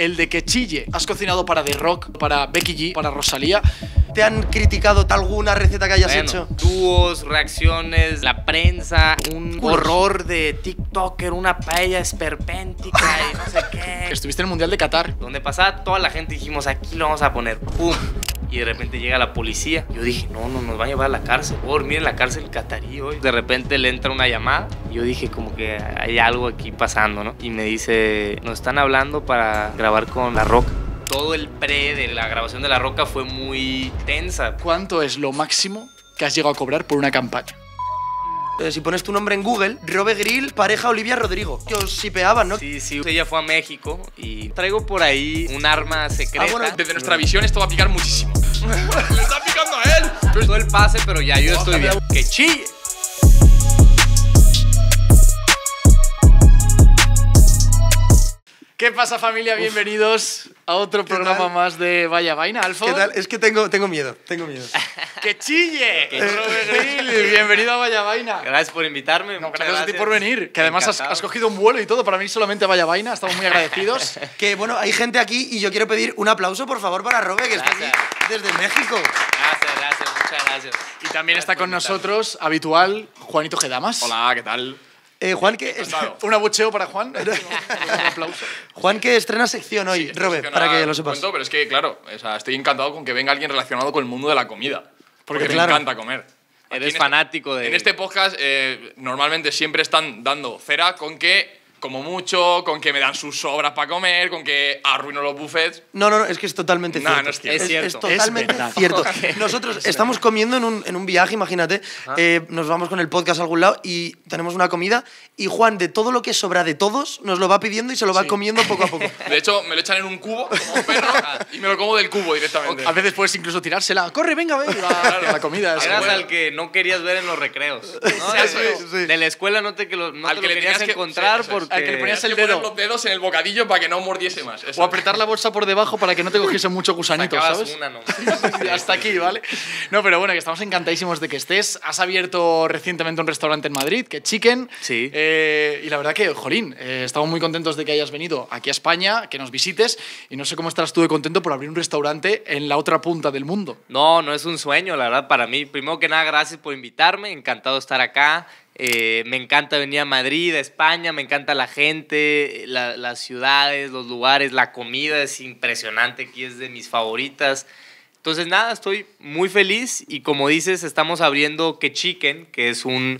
el de que chille. Has cocinado para The Rock, para Becky G, para Rosalía. ¿Te han criticado alguna receta que hayas hecho? Dúos, reacciones, la prensa, un horror de TikToker, una paella esperpéntica y no sé qué. Estuviste en el Mundial de Qatar. Donde pasaba toda la gente dijimos, aquí lo vamos a poner, ¡pum! Y de repente llega la policía. Yo dije, no, nos va a llevar a la cárcel. Voy a dormir en la cárcel catarí hoy. De repente le entra una llamada. Y yo dije, como que hay algo aquí pasando, ¿no? Y me dice, nos están hablando para grabar con La Roca. Todo el pre de la grabación de La Roca fue muy tensa. ¿Cuánto es lo máximo que has llegado a cobrar por una campaña? Si pones tu nombre en Google, Robe Grill, pareja Olivia Rodrigo. Que os shipeaban, ¿no? Sí, ella fue a México y traigo por ahí un arma secreta. Bueno, desde nuestra visión esto va a picar muchísimo. ¡Le está picando a él! Todo el pase, pero ya yo estoy bien. ¡Que chille! ¿Qué pasa, familia? Bienvenidos a otro programa más de Vaya Vaina. Alfo. ¿Qué tal? Es que tengo miedo, ¡Que chille! Robe Grill, bienvenido a Vaya Vaina. Gracias por invitarme. No, gracias a ti por venir. Que además has cogido un vuelo y todo para venir solamente a Vaya Vaina. Estamos muy agradecidos. Que bueno, hay gente aquí y yo quiero pedir un aplauso, por favor, para Robe, que está aquí desde México. Gracias, muchas gracias. Y también está con nosotros, habitual, Juanito Gedamas. Hola, ¿qué tal? Juan, que un abucheo para Juan. Un aplauso. Juan, que estrena sección hoy, Sí, Robe, para que lo sepas. Pero es que, claro, o sea, estoy encantado con que venga alguien relacionado con el mundo de la comida. Porque me encanta comer. Eres fanático de... En este podcast normalmente siempre están dando cera con que como mucho, con que me dan sus sobras para comer, con que arruino los buffets. No, es que es totalmente cierto. No es cierto. Es cierto. Es totalmente cierto. Okay. Nosotros estamos comiendo en un viaje, imagínate, nos vamos con el podcast a algún lado y tenemos una comida y Juan, de todo lo que sobra de todos, nos lo va pidiendo y se lo va comiendo poco a poco. De hecho, me lo echan en un cubo, como un perro, y me lo como del cubo directamente. A veces puedes incluso tirársela. ¡Corre, venga, ven! La comida. Eras al que no querías ver en los recreos. ¿No? Sí. De la escuela no te lo querías encontrar porque... Al que le ponías Tenías que poner los dedos en el bocadillo para que no mordiese más. Eso. O apretar la bolsa por debajo para que no te cogiese mucho gusanito, Sacabas ¿sabes? una, ¿no? Hasta aquí, ¿vale? No, pero bueno, que estamos encantadísimos de que estés. Has abierto recientemente un restaurante en Madrid, que Chicken. Sí. Y la verdad que, jolín, estamos muy contentos de que hayas venido aquí a España, que nos visites. Y no sé cómo estarás tú de contento por abrir un restaurante en la otra punta del mundo. No es un sueño, la verdad, para mí. Primero que nada, gracias por invitarme. Encantado de estar acá. Me encanta venir a Madrid, a España, me encanta la gente, las ciudades, los lugares, la comida es impresionante, aquí es de mis favoritas. Entonces nada, estoy muy feliz y como dices, estamos abriendo Que Chicken, que es un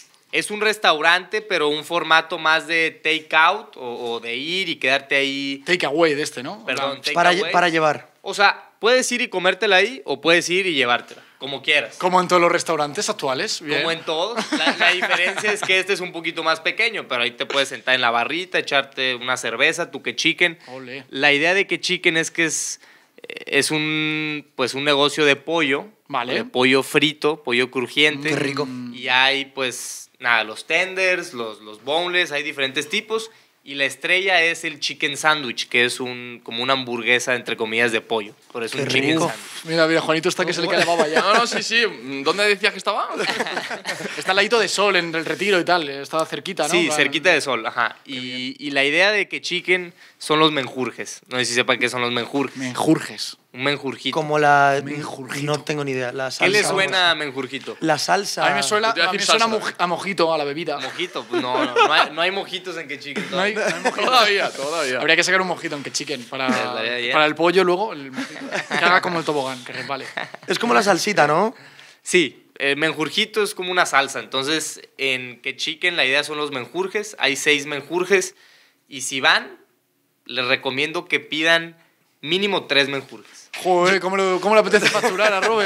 restaurante, pero un formato más de take out o de ir y quedarte ahí. Take away de este, ¿no? Perdón, take Para away. llevar. O sea, puedes ir y comértela ahí o puedes ir y llevártela, como quieras. Como en todos los restaurantes actuales. Bien. Como en todos. La diferencia es que este es un poquito más pequeño, pero ahí te puedes sentar en la barrita, echarte una cerveza, tu Que Chicken. Olé. La idea de Que Chicken es que es un negocio de pollo. Vale. De pollo frito, pollo crujiente. Qué rico. Y hay, pues, nada, los tenders, los boneless, hay diferentes tipos. Y la estrella es el chicken sandwich, que es como una hamburguesa, entre comillas, de pollo. Por eso Qué un chicken rico. sandwich. Mira, Juanito está que se le cae la baba ya. No, sí. ¿Dónde decías que estaba? Está al ladito de Sol, en el Retiro y tal. Está cerquita, ¿no? Sí, cerquita de Sol, ajá. Y la idea de Que Chicken son los menjurjes. No sé si sepan qué son los menjurjes. Menjurjes. Un menjurjito. Como la... Menjurjito. No tengo ni idea. La salsa. ¿Qué le suena a menjurjito? La salsa. A mí me suena, Yo te iba a decir salsa. a mojito, a la bebida. ¿Mojito? Pues no hay mojitos en Que Chicken. No hay mojito. Todavía. Habría que sacar un mojito en Que Chicken para Estaría bien. el pollo luego. El mojito. Que haga como el tobogán, que resbale. Es como la salsita, ¿no? Sí, el menjurjito es como una salsa. Entonces, en Que Chicken la idea son los menjurjes. Hay 6 menjurjes. Y si van, les recomiendo que pidan mínimo 3 menjurjes. Joder, ¿cómo le apetece facturar a Robe?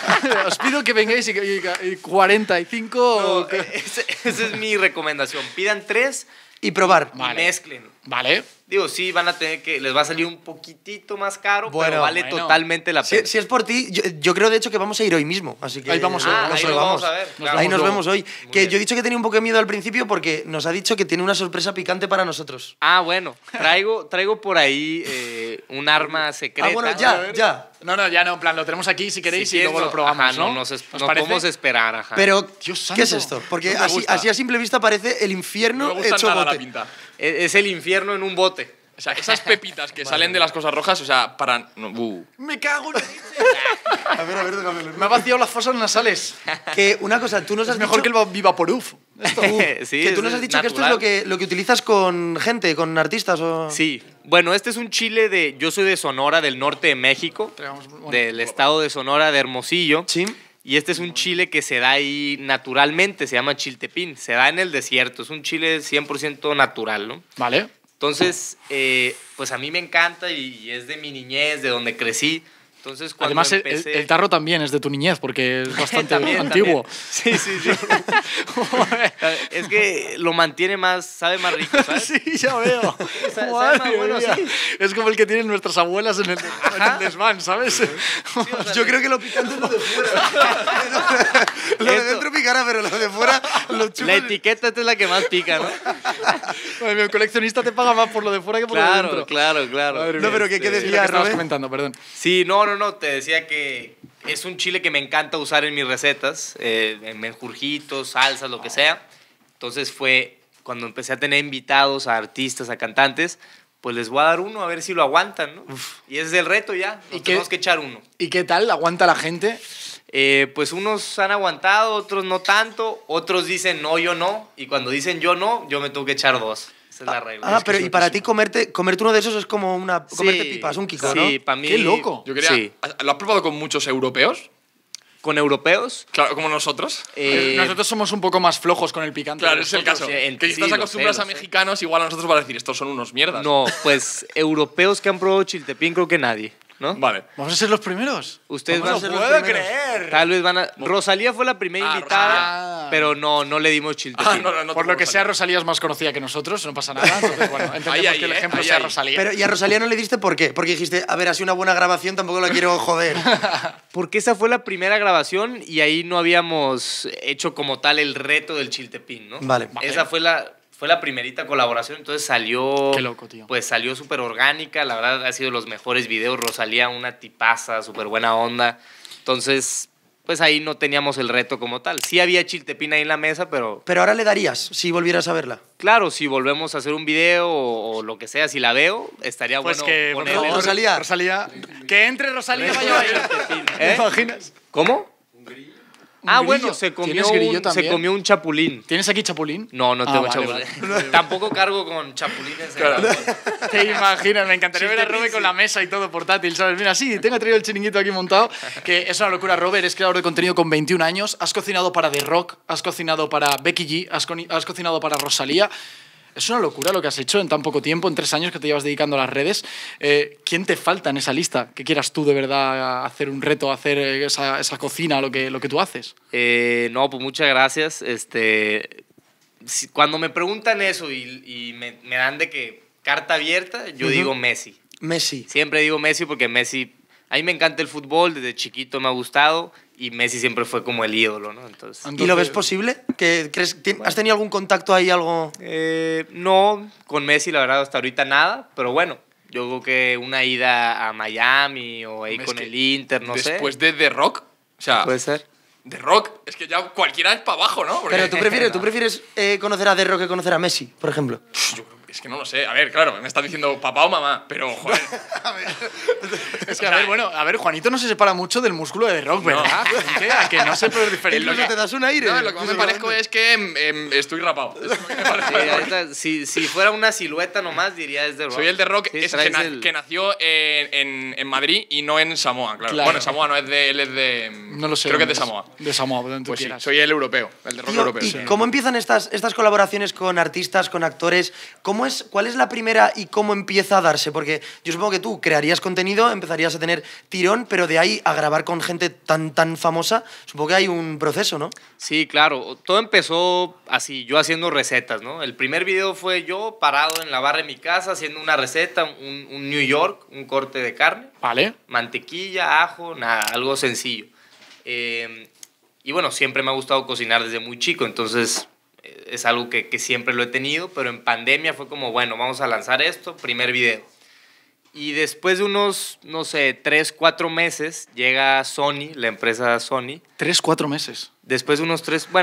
Os pido que vengáis y 45... No, esa es mi recomendación. Pidan 3 Y probar. y mezclen. Vale. Digo, sí, van a tener que... Les va a salir un poquitito más caro, Bueno, pero vale bueno. totalmente la pena. Si es por ti, yo creo de hecho que vamos a ir hoy mismo. Así que Ahí vamos hoy. ahí lo vamos a ver. claro. Ahí nos luego. vemos hoy. Muy Que bien. yo he dicho que tenía un poco de miedo al principio porque nos ha dicho que tiene una sorpresa picante para nosotros. Bueno, traigo por ahí un arma secreta. Bueno, ya. No, ya no, en plan, lo tenemos aquí si queréis Si y luego lo probamos, ajá, ¿no? Nos ¿Os podemos parece? esperar, ajá. Pero, Dios ¿qué es santo. esto? Porque No me gusta. así a simple vista parece el No infierno me gusta hecho nada la bote. pinta. Es el infierno en un bote. O sea, esas pepitas que salen de las cosas rojas, o sea, para... No, Me cago en la leche. A ver, déjame. Me ha vaciado las fosas nasales. Que una cosa, tú nos has Es mejor dicho... que el Vivaporuf. Sí, que tú nos has dicho que esto es lo que utilizas con gente, con artistas o... Sí. Bueno, este es un chile de... Yo soy de Sonora, del norte de México, del estado de Sonora, de Hermosillo. Sí. Y este es un chile que se da ahí naturalmente, se llama chiltepín. Se da en el desierto, es un chile 100% natural, ¿no? Vale. Entonces, pues a mí me encanta y es de mi niñez, de donde crecí. Entonces, cuando Además, empecé... el tarro también es de tu niñez, porque es bastante También, antiguo. también. Sí. Es que lo mantiene más, sabe más rico, ¿sabes? Sí, ya veo. Sabe Madre más bueno, mía. sí. Es como el que tienen nuestras abuelas en el desván, ¿sabes? Yo creo que lo picante es lo de fuera. Lo de dentro picará, pero lo de fuera lo chupas. La etiqueta esta es la que más pica, ¿no? Madre mía, el coleccionista te paga más por lo de fuera que por lo de dentro. Claro. Madre No, mía. pero ¿qué Sí, lo decías, que estabas Robert? comentando, perdón. Sí, no, te decía que es un chile que me encanta usar en mis recetas, en menjurjitos, salsas, lo que sea. Entonces fue cuando empecé a tener invitados, a artistas, a cantantes, pues les voy a dar uno a ver si lo aguantan, ¿no? Y ese es el reto ya, ¿Y nos qué? tenemos que echar uno. ¿Y qué tal? ¿Aguanta la gente? Pues unos han aguantado, otros no tanto, otros dicen no, yo no, y cuando dicen yo no, yo me tengo que echar dos. Esa es la regla. Ah, pero y para ti comerte uno de esos es como comerte pipas, un kiko, ¿no? Sí, para mí. ¡Qué loco! Yo quería... Sí. ¿Lo has probado con muchos europeos? Con europeos. Claro, como nosotros. Nosotros somos un poco más flojos con el picante. Claro, es el caso. sí, Que si estás sí, lo acostumbrado sé, a lo sé. mexicanos, igual a nosotros van a decir, estos son unos mierdas. No, pues europeos que han probado chiltepín creo que nadie, ¿no? Vale. ¿Vamos a ser los primeros? Ustedes Vamos a van ser ¡No los puedo primeros. creer! Tal vez van a... Rosalía fue la primera Ah, invitada, Rosalía. pero no le dimos chiltepín. no Por te lo que puedo sea, salir. Rosalía es más conocida que nosotros, no pasa nada. Entonces, bueno, entendemos Ahí, que el ejemplo ahí, sea ahí. Rosalía. Pero ¿y a Rosalía no le diste por qué? Porque dijiste, a ver, ha sido una buena grabación, tampoco la quiero joder. Porque esa fue la primera grabación y ahí no habíamos hecho como tal el reto del chiltepín, ¿no? Vale. Esa fue la primerita colaboración, entonces salió... Qué loco, tío. Pues salió súper orgánica, la verdad ha sido los mejores videos, Rosalía una tipaza, súper buena onda. Entonces, pues ahí no teníamos el reto como tal. Sí había chiltepín ahí en la mesa, pero Pero ahora le darías, si volvieras a verla. claro, si volvemos a hacer un video o lo que sea, si la veo, estaría Pues bueno que, por ponerle. favor, Rosalía. Rosalía. Que entre Rosalía, vaya a ir. ¿Te ¿Eh? imaginas? ¿Cómo? Un Ah, grillo. bueno, se ¿Tienes grillo se también? comió un chapulín. ¿Tienes aquí chapulín? No, no tengo vale, chapulín. Tampoco cargo con chapulines. Te imaginas, me encantaría ver a Robert con la mesa y todo portátil, ¿sabes? Mira, sí, tengo traído el chiringuito aquí montado, que es una locura. Robert es creador de contenido con 21 años, has cocinado para The Rock, has cocinado para Becky G, has cocinado para Rosalía. Es una locura lo que has hecho en tan poco tiempo, en 3 años que te llevas dedicando a las redes. ¿Quién te falta en esa lista? Que quieras tú de verdad hacer un reto, hacer esa cocina, lo que tú haces. No, pues muchas gracias. Cuando me preguntan eso y me dan de que carta abierta, yo digo Messi. Messi. Siempre digo Messi porque Messi, a mí me encanta el fútbol, desde chiquito me ha gustado y Messi siempre fue como el ídolo, ¿no? Entonces, ¿Y lo ves posible? ¿Has tenido algún contacto ahí, algo...? no, con Messi la verdad hasta ahorita nada, pero bueno, yo creo que una ida a Miami o ahí Es con que el Inter, no sé. Después de The Rock, o sea, Puede ser. The Rock, es que ya cualquiera es para abajo, ¿no? Porque- Pero tú prefieres conocer a The Rock que conocer a Messi, por ejemplo. Yo creo- es que no lo sé. A ver, claro, me estás diciendo papá o mamá, pero joder. Es que, a ver, Juanito no se separa mucho del músculo de The Rock, ¿verdad? Gente, a que no se puede diferenciar. Incluso te das un aire. No, lo que más me parezco es que estoy rapado. Eso es lo que me parece. Sí, ahorita, si fuera una silueta nomás, diría es de Rock. Soy el de Rock Sí, ese traes que nació en Madrid y no en Samoa, claro. Claro. Bueno, en Samoa no es de... Él es de... No lo sé. Creo que es de dónde Samoa. De Samoa, donde tú Pues sí, quieras. soy el europeo, el de Rock Tío, europeo. ¿y sí. cómo empiezan estas colaboraciones con artistas, con actores? ¿Cuál es la primera y cómo empieza a darse? Porque yo supongo que tú crearías contenido, empezarías a tener tirón, pero de ahí a grabar con gente tan famosa, supongo que hay un proceso, ¿no? Sí, claro. Todo empezó así, yo haciendo recetas, ¿no? El primer video fue yo parado en la barra de mi casa haciendo una receta, un New York, un corte de carne, Vale. mantequilla, ajo, nada, algo sencillo. Y bueno, siempre me ha gustado cocinar desde muy chico, entonces es algo que siempre lo he tenido, pero en pandemia fue como, bueno, vamos a lanzar esto, primer video. Y después de unos, no sé, 3, 4 meses, llega Sony, la empresa Sony. 3, 4 meses. Después de unos 3, bueno,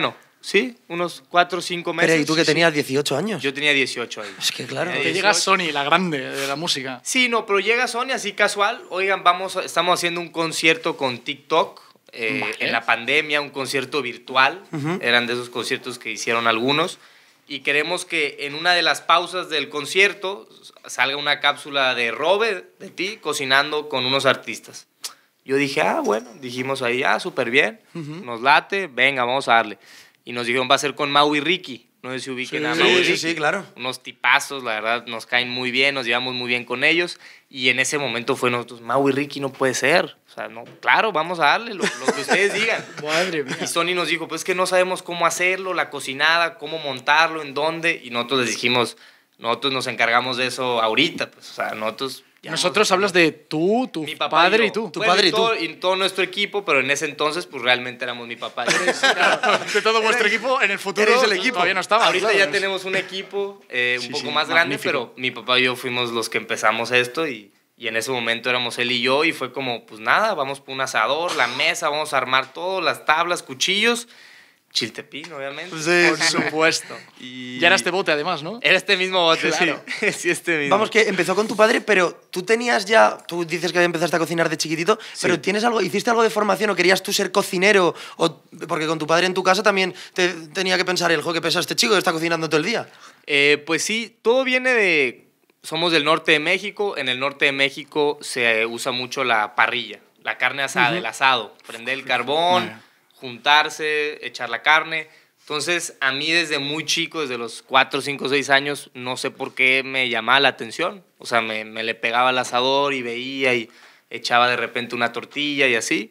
Sí, unos 4 o 5 meses. Pero, ¿y tú que Sí, sí. tenías 18 años? Yo tenía 18 ahí. Es que claro. Tenía Te 18. llega Sony, la grande de la música. Sí, no, pero llega Sony así casual. Oigan, estamos haciendo un concierto con TikTok Vale. en la pandemia, un concierto virtual. Eran de esos conciertos que hicieron algunos. Y queremos que en una de las pausas del concierto salga una cápsula de Robe, de ti, cocinando con unos artistas. Yo dije, bueno, dijimos ahí, súper bien, nos late, venga, vamos a darle. Y nos dijeron, va a ser con Mau y Ricky. No sé si ubiquen a Mau y Ricky. Sí, claro. Unos tipazos, la verdad, nos caen muy bien, nos llevamos muy bien con ellos. Y en ese momento fue nosotros, Mau y Ricky no puede ser. O sea, no, claro, vamos a darle lo que ustedes digan. Madre mía. Y Sony nos dijo, pues es que no sabemos cómo hacerlo, la cocinada, cómo montarlo, en dónde. Y nosotros les dijimos, nosotros nos encargamos de eso ahorita. Pues, o sea, nosotros... Nosotros hablas de tú, tu Mi papá padre yo. y tú. Tu Bueno, padre y y todo, y todo nuestro equipo, pero en ese entonces, pues realmente éramos mi papá y yo. De todo vuestro equipo, en el futuro eres el equipo. todavía no estaba. Ahorita claro. ya tenemos un equipo un poco más grande, magnífico. pero mi papá y yo fuimos los que empezamos esto y en ese momento éramos él y yo y fue como, pues nada, vamos por un asador, la mesa, vamos a armar todo, las tablas, cuchillos, chiltepín, obviamente. Por supuesto. Y Ya era este bote, además, ¿no? Era este mismo bote, Claro. sí. Sí, este mismo. Vamos, que empezó con tu padre, pero tú tenías ya, tú dices que empezaste a cocinar de chiquitito, pero hiciste algo de formación o querías tú ser cocinero, porque con tu padre en tu casa también tenía que pensar el juego que pesa este chico que está cocinando todo el día. Pues sí, todo viene de... Somos del norte de México. En el norte de México se usa mucho la parrilla, la carne asada, el asado. Prender el carbón, juntarse, echar la carne. Entonces, a mí desde muy chico, desde los 4, 5, 6 años, no sé por qué me llamaba la atención. O sea, me le pegaba al asador y veía y echaba de repente una tortilla y así.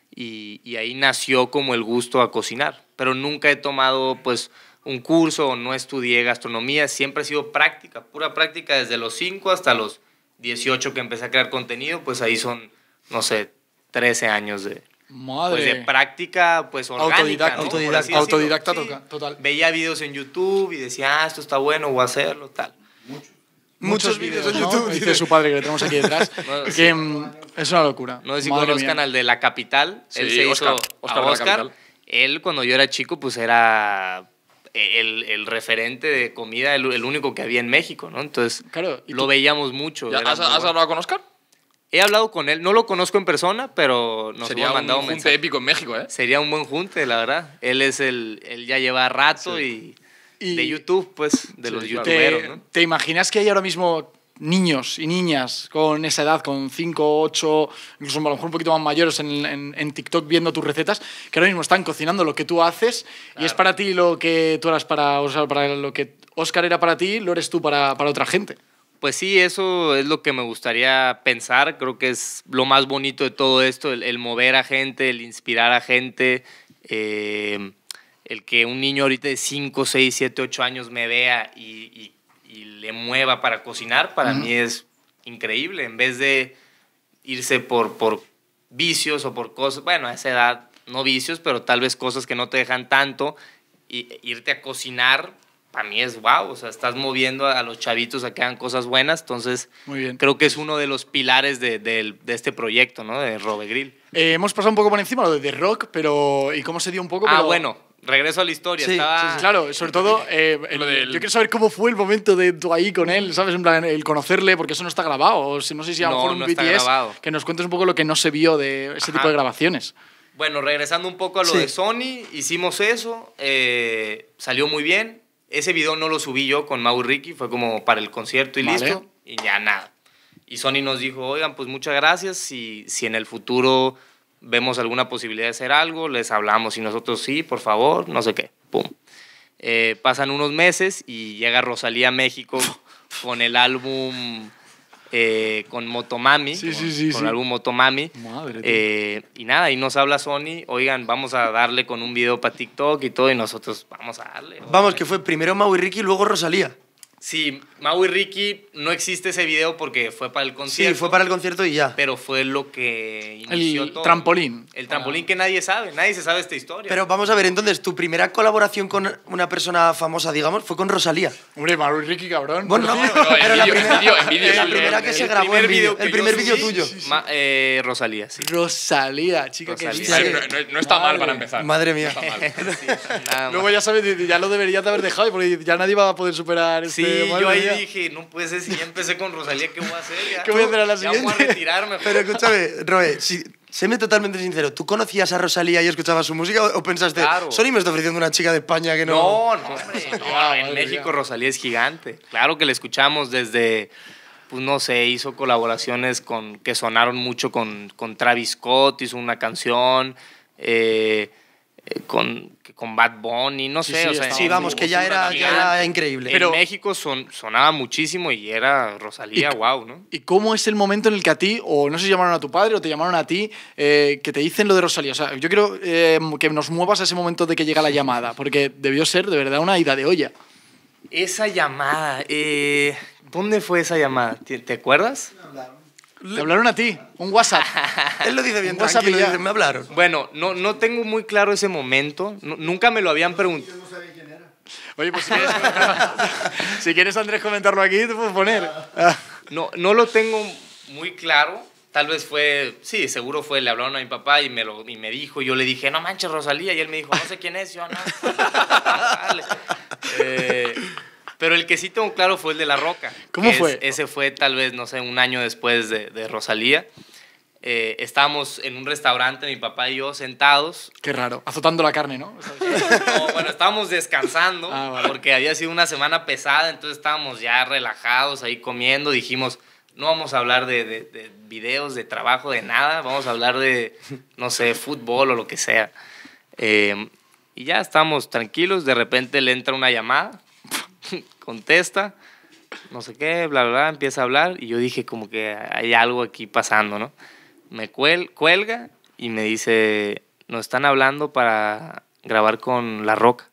Y ahí nació como el gusto a cocinar. Pero nunca he tomado, pues, un curso o no estudié gastronomía. Siempre ha sido práctica, pura práctica desde los 5 hasta los 18 que empecé a crear contenido. Pues ahí son, no sé, 13 años de... Madre. Pues de práctica, pues orgánica, ¿no? Por así decirlo. Autodidacta Sí. total. Veía videos en YouTube y decía, esto está bueno, voy a hacerlo, tal. Muchos vídeos en ¿no? YouTube. Dice su padre que le tenemos aquí detrás. No, que sí. es una locura. No sé si Madre conozcan mía. al de La Capital. Sí, Él se Oscar. hizo Oscar a de La Oscar. Capital. Él, cuando yo era chico, pues era el referente de comida, el único que había en México, ¿no? Entonces, Claro, ¿y lo tú? veíamos mucho. ¿Ya era ¿Has muy bueno. hablado con Oscar? He hablado con él, no lo conozco en persona, pero nos Sería hemos un mandado junte mensajes. épico en México, ¿eh? Sería un buen junte, la verdad. Él ya lleva rato y de YouTube, pues, de los claro. youtuberos, ¿no? ¿Te imaginas que hay ahora mismo niños y niñas con esa edad, con 5, 8, incluso a lo mejor un poquito más mayores en TikTok viendo tus recetas, que ahora mismo están cocinando lo que tú haces y es para ti lo que tú eras para, o sea, para lo que Óscar era para ti, lo eres tú para otra gente? Pues sí, eso es lo que me gustaría pensar. Creo que es lo más bonito de todo esto, el mover a gente, el inspirar a gente, el que un niño ahorita de 5, 6, 7, 8 años me vea y le mueva para cocinar, para mí es increíble. En vez de irse por vicios o por cosas, bueno, a esa edad no vicios, pero tal vez cosas que no te dejan tanto, irte a cocinar, para mí es wow, o sea, estás moviendo a los chavitos a que hagan cosas buenas, entonces Muy bien. creo que es uno de los pilares de este proyecto, ¿no? De Robe Grill. Hemos pasado un poco por encima lo de The Rock, pero ¿y cómo se dio un poco? Pero, Bueno, regreso a la historia. Sí, Estaba... Claro, sobre todo, Lo del- yo quiero saber cómo fue el momento de tú ahí con él, ¿sabes? En plan, el conocerle, porque eso no está grabado. O si, no sé si a lo No, mejor un no está BTS, grabado. que nos cuentes un poco lo que no se vio de ese tipo de grabaciones. Bueno, regresando un poco a lo Sí. de Sony, hicimos eso, salió muy bien. Ese video no lo subí yo con Mau y Ricky, fue como para el concierto y Vale. listo, y ya nada. Y Sony nos dijo, oigan, pues muchas gracias, si en el futuro vemos alguna posibilidad de hacer algo, les hablamos, y nosotros sí, por favor, no sé qué, pum. Pasan unos meses y llega Rosalía a México con el álbum... con Motomami, Sí, con sí. el álbum Motomami. Madre, tío. Y nada, y nos habla Sony, oigan, vamos a darle con un video para TikTok y todo, y nosotros vamos a darle. Vamos, que fue primero Mau y Ricky y luego Rosalía. Sí, Mau y Ricky, no existe ese video porque fue para el concierto. Sí, fue para el concierto y ya. Pero fue lo que inició El todo. trampolín. El trampolín que nadie sabe, nadie se sabe esta historia. Pero vamos a ver, entonces, tu primera colaboración con una persona famosa, digamos, fue con Rosalía. Hombre, Maru y Ricky, cabrón. Bueno, no, No, pero la en vídeo, la sí, primera que el se grabó primer en vídeo. que El yo primer subí, vídeo tuyo. Rosalía, sí. Rosalía, chica, que Rosalía. Sí, No está mal para empezar. Madre mía. No está mal. Nada Luego más. ya sabes, ya lo deberías de haber dejado porque ya nadie va a poder superar Sí, madre yo ahí mía. dije, no puede ser, si ya empecé con Rosalía, ¿qué voy a hacer? Ya, ¿Qué voy a hacer a la Ya voy a siguiente? retirarme. Pero escúchame, Roe, séme totalmente sincero. ¿Tú conocías a Rosalía y escuchabas su música o pensaste, Claro. Sony me está ofreciendo una chica de España que no...? No, hombre, no, madre en México mía. Rosalía es gigante. Claro que la escuchamos desde, pues no sé, hizo colaboraciones que sonaron mucho con Travis Scott, hizo una canción con Bad Bunny, no Sí, sé, sí, o sea, estaba Sí, vamos, que ya era gigante. increíble. Pero- En México sonaba muchísimo y era Rosalía, wow, ¿no? ¿Y cómo es el momento en el que a ti, o no sé si llamaron a tu padre o te llamaron a ti, que te dicen lo de Rosalía? O sea, yo quiero que nos muevas a ese momento de que llega la llamada, porque debió ser de verdad una ida de olla. Esa llamada, ¿dónde fue esa llamada? ¿Te acuerdas? Te hablaron a ti, un WhatsApp. Él lo dice bien Un WhatsApp tranquilo, y ya. dice, me hablaron. Bueno, no tengo muy claro ese momento, nunca me lo habían preguntado. Oye, pues si quieres, si quieres Andrés, comentarlo aquí, te puedo poner. Ah, No lo tengo muy claro. Tal vez fue, sí, seguro fue, le hablaron a mi papá y me dijo, yo le dije, no manches, Rosalía, y él me dijo, no sé quién es, yo no. Vale. Pero el que sí tengo claro fue el de La Roca. ¿Cómo que fue? Ese fue tal vez, no sé, un año después de Rosalía. Estábamos en un restaurante, mi papá y yo sentados. qué raro, azotando la carne, ¿no? No, bueno, estábamos descansando Ah, vale. porque había sido una semana pesada, entonces estábamos ya relajados ahí comiendo. Dijimos, no vamos a hablar de videos, de trabajo, de nada, vamos a hablar de, no sé, fútbol o lo que sea. Y ya estamos tranquilos, de repente le entra una llamada, contesta, no sé qué, bla, bla, bla, empieza a hablar y yo dije como que hay algo aquí pasando, ¿no? Me cuelga y me dice, nos están hablando para grabar con La Roca.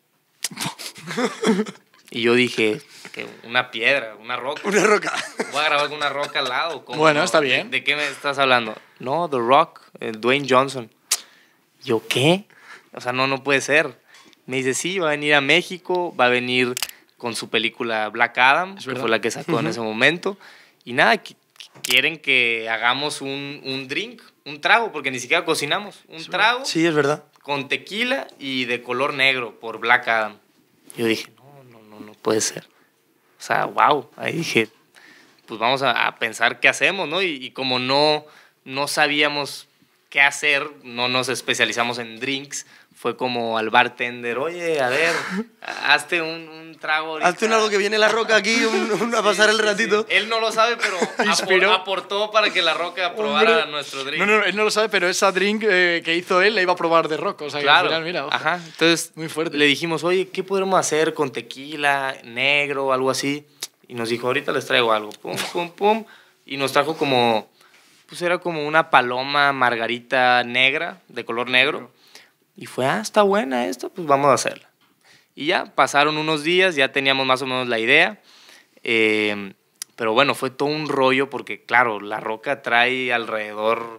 Y yo dije, que una piedra, una roca. Una roca. Voy a grabar con una roca al lado. ¿cómo Bueno, no? está bien. ¿De qué me estás hablando? No, The Rock, Dwayne Johnson. Yo, ¿qué? O sea, no puede ser. Me dice, sí, va a venir a México, va a venir con su película Black Adam, que verdad. fue la que sacó en ese momento. Y nada, quieren que hagamos un drink, un trago, porque ni siquiera cocinamos. Un trago Sí, es verdad. con tequila y de color negro por Black Adam. Yo dije, no puede ser. O sea, wow. Ahí dije, pues vamos a pensar qué hacemos, ¿no? Y como no sabíamos qué hacer, no nos especializamos en drinks, fue como al bartender, oye, a ver, hazte un trago ahorita. Hazte un algo que viene La Roca aquí a pasar el Sí, sí. ratito. Él no lo sabe, pero Inspiró. aportó para que La Roca probara Hombre. nuestro drink. No, él no lo sabe, pero esa drink que hizo él la iba a probar de rock. O sea, que Claro. al final, mira, ojo. Ajá. Entonces Muy fuerte. le dijimos, oye, ¿qué podemos hacer con tequila, negro, algo así? Y nos dijo, ahorita les traigo algo. Pum, pum, pum. Y nos trajo como, pues era como una paloma margarita negra, de color negro. Y fue, está buena esta, pues vamos a hacerla. Y ya pasaron unos días, ya teníamos más o menos la idea. Pero bueno, fue todo un rollo porque, claro, La Roca trae alrededor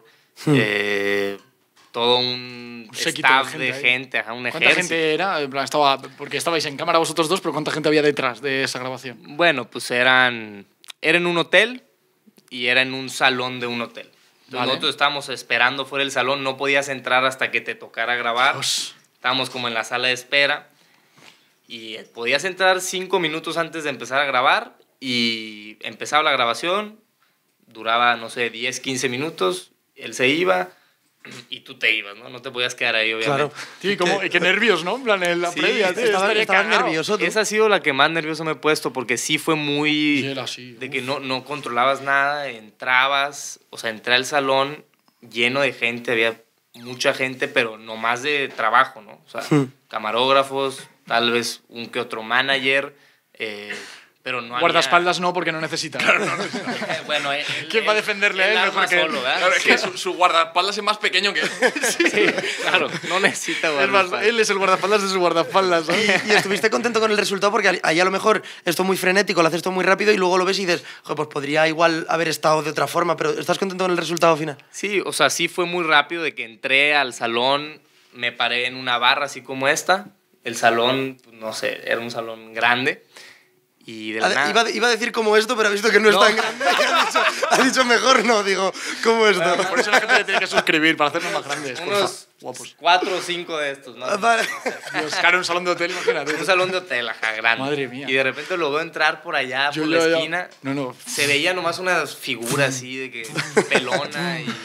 todo un séquito staff de de gente ahí. gente, ajá, un ¿Cuánta ejército. gente era? En plan, porque estabais en cámara vosotros dos, pero ¿cuánta gente había detrás de esa grabación? Bueno, pues era en un hotel y era en un salón de un hotel. Entonces Vale. nosotros estábamos esperando fuera del salón, no podías entrar hasta que te tocara grabar. Dios. Estábamos como en la sala de espera y podías entrar 5 minutos antes de empezar a grabar y empezaba la grabación, duraba, no sé, 10, 15 minutos, él se iba y tú te ibas, ¿no? No te podías quedar ahí, obviamente. Claro. Tío, qué nervios, ¿no? En plan, en la Sí, previa, tío. Estabas estaría cagado. nervioso tú. Esa ha sido la que más nervioso me he puesto porque sí fue muy... Sí, él así, de que no controlabas nada, entrabas, o sea, entré al salón lleno de gente, había mucha gente, pero no más de trabajo, ¿no? O sea, camarógrafos, tal vez un que otro manager, pero no había... Guardaespaldas no, porque no necesita. Bueno, ¿Quién va a defenderle a él mejor que él? solo, ¿verdad? Claro, es que su guardaespaldas es más pequeño que él. Sí, claro, no necesita Es más, guardaespaldas. él es el guardaespaldas de sus guardaespaldas. ¿no? Y estuviste contento con el resultado porque ahí a lo mejor esto muy frenético, lo haces todo muy rápido y luego lo ves y dices, "Joder, pues podría igual haber estado de otra forma", pero ¿estás contento con el resultado final? Sí, o sea, sí fue muy rápido de que entré al salón, me paré en una barra así como esta. El salón, pues, no sé, era un salón grande. Y de la nada... Iba a decir como esto, pero ha visto que no es No. tan grande. Ha dicho mejor no, digo, como esto. Por eso la gente le tiene que suscribir, para hacernos más grandes. porfa. Unos Guapos. 4 o 5 de estos, ¿no? Vale. Dios, cara, un salón de hotel, imagínate. Un salón de hotel, ajá, grande. Madre mía. Y de repente lo veo entrar por allá, Yo por la ya- esquina. No. Se veía nomás unas figuras así de que pelona y...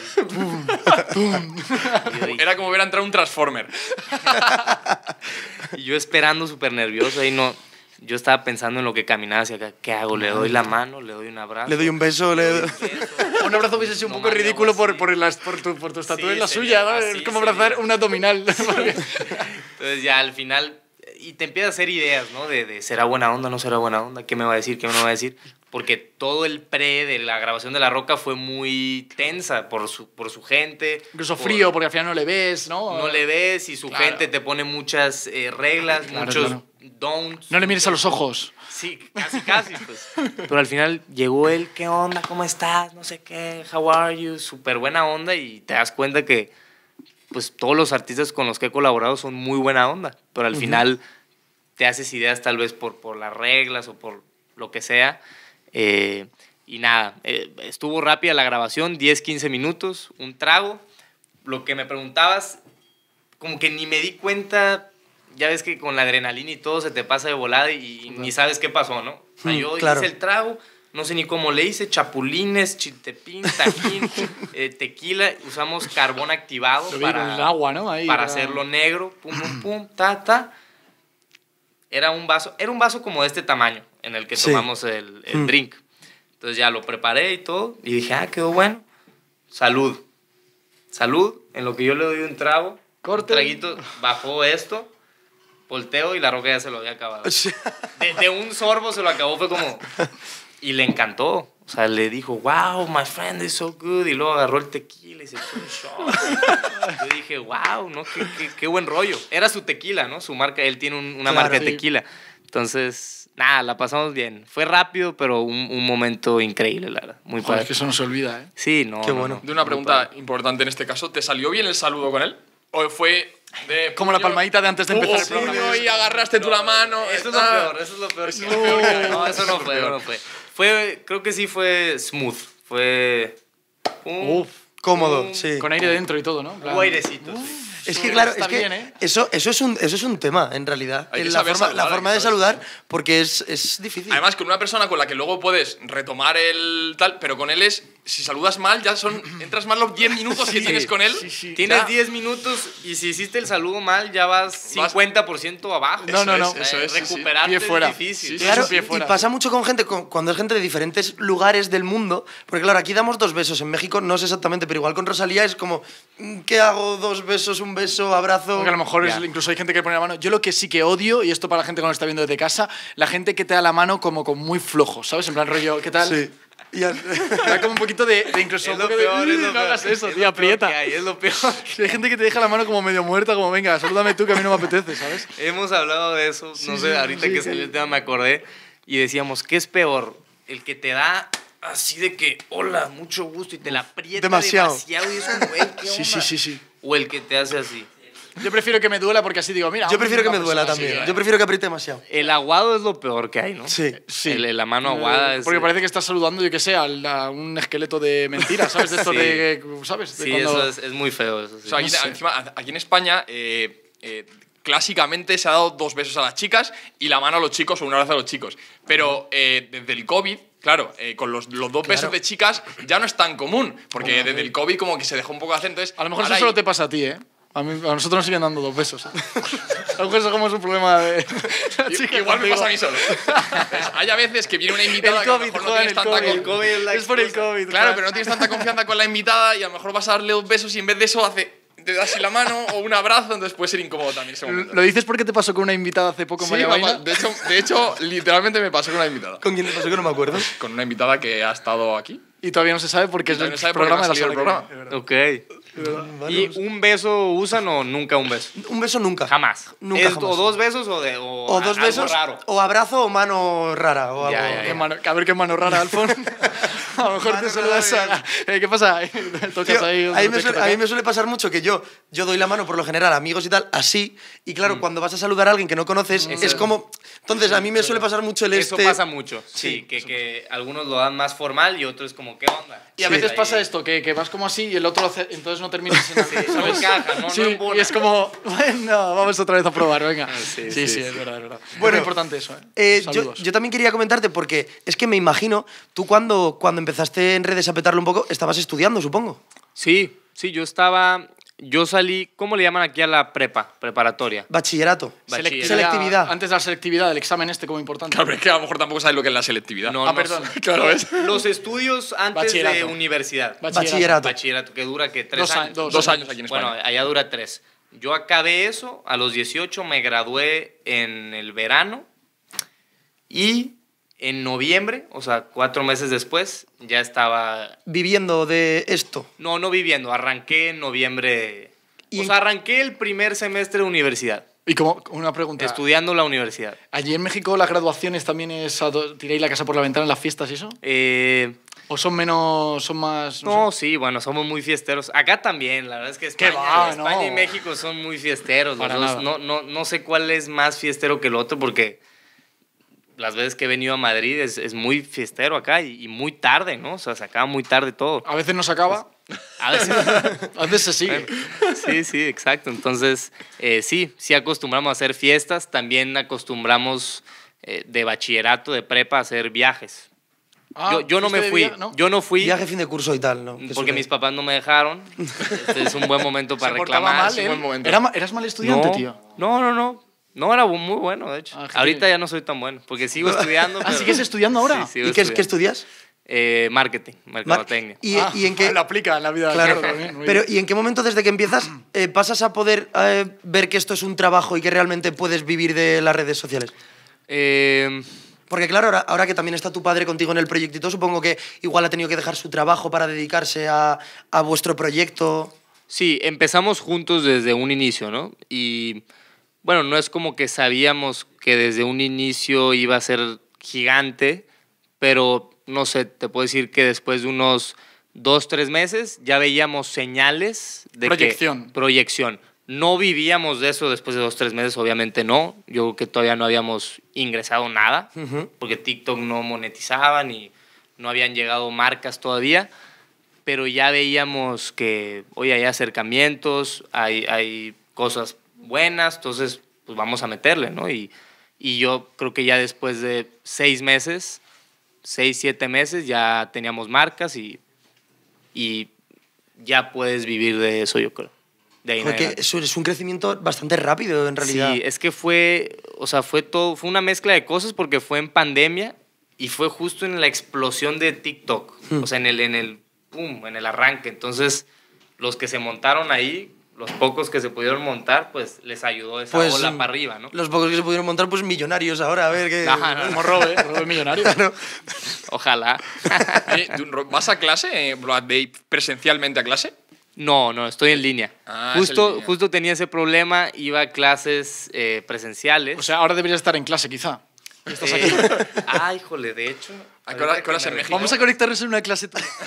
Y yo dije- Era como ver a entrar un Transformer. Y yo esperando súper nervioso y no... Yo estaba pensando en lo que caminaba hacia acá. ¿Qué hago? ¿Le doy la mano? ¿Le doy un abrazo? Le doy un beso, le doy... Un abrazo hubiese sido un No poco mames, ridículo algo así. por tu estatura Sí, en la sería suya, ¿no? así, Es como abrazar sería. un abdominal. Entonces ya al final... Y te empiezas a hacer ideas, ¿no? De ¿será buena onda? ¿No será buena onda? ¿Qué me va a decir? ¿Qué no me va a decir? Porque todo el pre de la grabación de La Roca fue muy tensa por su gente. Incluso por- frío, porque al final no le ves, ¿no? No le ves y su Claro. gente te pone muchas reglas, Claro, muchos claro. don'ts. No le mires a los ojos. Sí, casi, pues. Pero al final llegó él, ¿qué onda? ¿Cómo estás? No sé qué, how are you? Súper buena onda y te das cuenta que pues todos los artistas con los que he colaborado son muy buena onda, pero al final te haces ideas tal vez por las reglas o por lo que sea. Y nada, estuvo rápida la grabación, 10, 15 minutos, un trago. Lo que me preguntabas, como que ni me di cuenta, ya ves que con la adrenalina y todo se te pasa de volada y ni sabes qué pasó, ¿no? O sea, yo claro. hice el trago, no sé ni cómo le hice, chapulines, chiltepín, tajín, tequila, usamos carbón activado Lo vi con el agua, ¿no? Ahí, para hacerlo negro, pum, pum, pum, ta. Era un vaso como de este tamaño en el que Sí. tomamos el drink. Entonces ya lo preparé y todo y dije, quedó bueno. Salud. Salud, en lo que yo le doy un trago, Corte. un traguito, bajó esto, volteo y La Roca ya se lo había acabado. De un sorbo se lo acabó, fue como... Y le encantó. O sea, le dijo, wow, my friend is so good. Y luego agarró el tequila y se echó un shot. Yo dije, wow, ¿no? Qué buen rollo. Era su tequila, ¿no? Su marca, él tiene una Claro, marca de sí. tequila. Entonces, nada, la pasamos bien. Fue rápido, pero un momento increíble, la verdad. Muy Joder, padre. es que eso no se olvida, ¿eh? Sí, no. Qué no, bueno. no. De una Muy pregunta padre. importante en este caso, ¿te salió bien el saludo con él? ¿O fue de... Como la palmadita de antes de empezar el puño programa. y agarraste tú la mano? Eso es lo peor, eso es lo peor. No, eso no fue, no fue. Creo que sí fue smooth. Fue... Uf, Cómodo, sí. con aire dentro y todo, ¿no? En plan, Un airecito, sí. Es que claro, Está es que bien, ¿eh? eso es un tema, en realidad. Hay que La saber forma, saludar, la forma hay de que saber saludar, porque es difícil. Además, con una persona con la que luego puedes retomar el tal, pero con él es, si saludas mal, ya son, entras mal los 10 minutos que tienes con él. Sí, sí. Tienes Ya. 10 minutos y si hiciste el saludo mal, ya vas 50% abajo. No, no, no. Eso es, sí, sí. Recuperarte Pie fuera. es difícil. Sí, sí, Claro, es un pie y fuera. pasa mucho con gente, cuando es gente de diferentes lugares del mundo, porque claro, aquí damos 2 besos, en México no sé exactamente, pero igual con Rosalía es como, ¿qué hago? 2 besos, un beso, abrazo. Porque a lo mejor Ya. incluso hay gente que pone la mano. Yo lo que sí que odio, y esto para la gente que nos está viendo desde casa, la gente que te da la mano como con muy flojo, ¿sabes? En plan rollo, ¿qué tal? Sí. Y ya- Da como un poquito de incluso Es un lo poco de, peor, es lo no peor. hagas eso, Es tío, lo peor aprieta. que hay, es lo peor. Hay gente que te deja la mano como medio muerta, como venga, salúdame tú que a mí no me apetece, ¿sabes? Hemos hablado de eso, no sé, ahorita que salió el tema me acordé y decíamos, ¿qué es peor? El que te da así de que, hola, mucho gusto y te la aprieta Demasiado. demasiado y es un güey, ¿qué Sí, onda? sí. O el que te hace así. Yo prefiero que me duela porque así digo, mira. Yo prefiero que me una duela persona también. así, Yo prefiero que apriete demasiado. El aguado es lo peor que hay, ¿no? Sí. Sí. La mano aguada es... Porque parece que estás saludando, yo que sé, a un esqueleto de mentira, ¿sabes? De esto Sí. de, ¿sabes? De Sí, cuando- eso es muy feo. Eso sí. O sea, aquí, No sé. encima, aquí en España, clásicamente se ha dado 2 besos a las chicas y la mano a los chicos o un abrazo a los chicos. Pero desde el COVID, claro, con los 2 besos de chicas ya no es tan común, porque desde el COVID como que se dejó un poco de hacer. Entonces, A lo mejor eso ahora solo hay- te pasa a ti, ¿eh? A nosotros nos siguen dando 2 besos. ¿eh? A lo mejor eso como es un problema de... la chica Igual me contigo. pasa a mí solo. Entonces, hay a veces que viene una invitada El que a lo COVID, mejor no joder, tienes el tanta COVID. El COVID es la Es por el excusa. COVID. Claro, pero no tienes tanta confianza con la invitada y a lo mejor vas a darle 2 besos y en vez de eso hace te das así la mano o un abrazo, entonces puede ser incómodo también ese momento. ¿Lo dices porque te pasó con una invitada hace poco, Sí, María Vaina? de hecho, literalmente me pasó con una invitada. ¿Con quién te pasó que no me acuerdo? Con una invitada que ha estado aquí. Y todavía no se sabe porque es todavía el no sabe porque programa no de ha la salido semana el que programa. viene. Ok. ¿Y un beso usan o nunca un beso? Un beso nunca. Jamás. Nunca ¿Es jamás. o dos besos o O dos algo besos, raro? o abrazo o mano rara. O Ya, algo. ya, Qué ya. mano- a ver qué mano rara, Alfon. A lo mejor Mano te saludas rara, a... ¿Qué pasa? Tocas Tío, ahí... a mí me suele pasar mucho que yo doy la mano por lo general a amigos y tal, así, y claro, cuando vas a saludar a alguien que no conoces, es como... Entonces, a mí me suele pasar mucho el Eso este... pasa mucho. Sí, que algunos lo dan más formal y otros como, ¿qué onda? Y a Sí. veces Ahí- pasa esto, que vas como así y el otro lo hace, entonces no terminas en Sí, no encaja, no, Sí, no embona. y es como, bueno, vamos otra vez a probar, venga. Sí, Sí, sí, es verdad, es verdad. Bueno, Bueno, importante eso, ¿eh? Yo, Saludos. yo también quería comentarte porque es que me imagino, tú cuando empezaste en redes a petarlo un poco, estabas estudiando, supongo. Sí, yo salí, ¿cómo le llaman aquí a la preparatoria? Bachillerato. Bachiller. Selectividad. Antes de la selectividad, el examen este como importante. Claro, pero es que a lo mejor tampoco sabes lo que es la selectividad. No, Ah, no perdón. sé. Claro, ¿ves? Los estudios antes de Bachillerato. universidad. Bachillerato. Bachillerato, que dura que 3 años. 2 años aquí en España. Bueno, allá dura 3. Yo acabé eso, a los 18 me gradué en el verano y en noviembre, o sea, 4 meses después, ya estaba... Viviendo de esto. No viviendo, arranqué en noviembre... ¿Y O en- sea, arranqué el primer semestre de universidad, Y como una pregunta, estudiando la universidad. ¿allí en México las graduaciones también es tiráis la casa por la ventana en las fiestas y eso? ¿O son menos, son más...? No, sé? sí, bueno, somos muy fiesteros. Acá también, la verdad es que ¿Qué España, va? España No. y México son muy fiesteros. Los Para dos. nada. No sé cuál es más fiestero que el otro porque las veces que he venido a Madrid es muy fiestero acá y muy tarde, ¿no? O sea, se acaba muy tarde todo. A veces no se acaba, A veces... a veces se sigue. Sí, exacto. Entonces, sí acostumbramos a hacer fiestas, también acostumbramos de bachillerato, de prepa, a hacer viajes. Ah, yo no ¿fuiste me de fui, viaje, no? yo no fui Viaje fin de curso y tal, ¿no? porque mis papás no me dejaron. Este es un buen momento para Se portaba reclamar. mal, es un ¿eh? buen momento. ¿Eras mal estudiante, tío? No, era muy bueno, de hecho. Ah, que Ahorita sí. ya no soy tan bueno, porque sigo estudiando. Ah, pero- ¿sigues estudiando ahora? Sí, sigo ¿Y qué estudiando. estudias? Marketing, mercadotecnia. ¿Y en qué...? Lo aplica en la vida. Claro, también, muy pero bien. ¿y en qué momento desde que empiezas pasas a poder ver que esto es un trabajo y que realmente puedes vivir de las redes sociales? Eh, Porque claro, ahora que también está tu padre contigo en el proyecto y todo, supongo que igual ha tenido que dejar su trabajo para dedicarse a vuestro proyecto. sí, empezamos juntos desde un inicio, ¿no? Y bueno, no es como que sabíamos que desde un inicio iba a ser gigante, pero no sé, te puedo decir que después de unos 2-3 meses ya veíamos señales de Proyección. Proyección. No vivíamos de eso después de 2-3 meses, obviamente no. Yo creo que todavía no habíamos ingresado nada, porque TikTok no monetizaba ni no habían llegado marcas todavía, pero ya veíamos que, oye, hay acercamientos, hay cosas buenas, entonces pues vamos a meterle, ¿no? Y yo creo que ya después de 6 meses, 6-7 meses, ya teníamos marcas y ya puedes vivir de eso, yo creo. De ahí en Porque adelante. eso es un crecimiento bastante rápido, en realidad. Sí, es que fue una mezcla de cosas porque fue en pandemia y fue justo en la explosión de TikTok, o sea, en el arranque. Entonces, los que se montaron ahí, los pocos que se pudieron montar, pues les ayudó esa ola para arriba, ¿no? Los pocos que se pudieron montar, pues millonarios ahora, a ver qué... No. Como Robe millonario. Ojalá. Oye, ¿vas a clase? ¿De presencialmente a clase? No, estoy en línea. Ah, es en línea. Justo tenía ese problema, iba a clases presenciales. O sea, ahora deberías estar en clase, quizá. Estás aquí. Híjole, de hecho. ¿A qué horas en me México? Vamos a conectarnos en una clase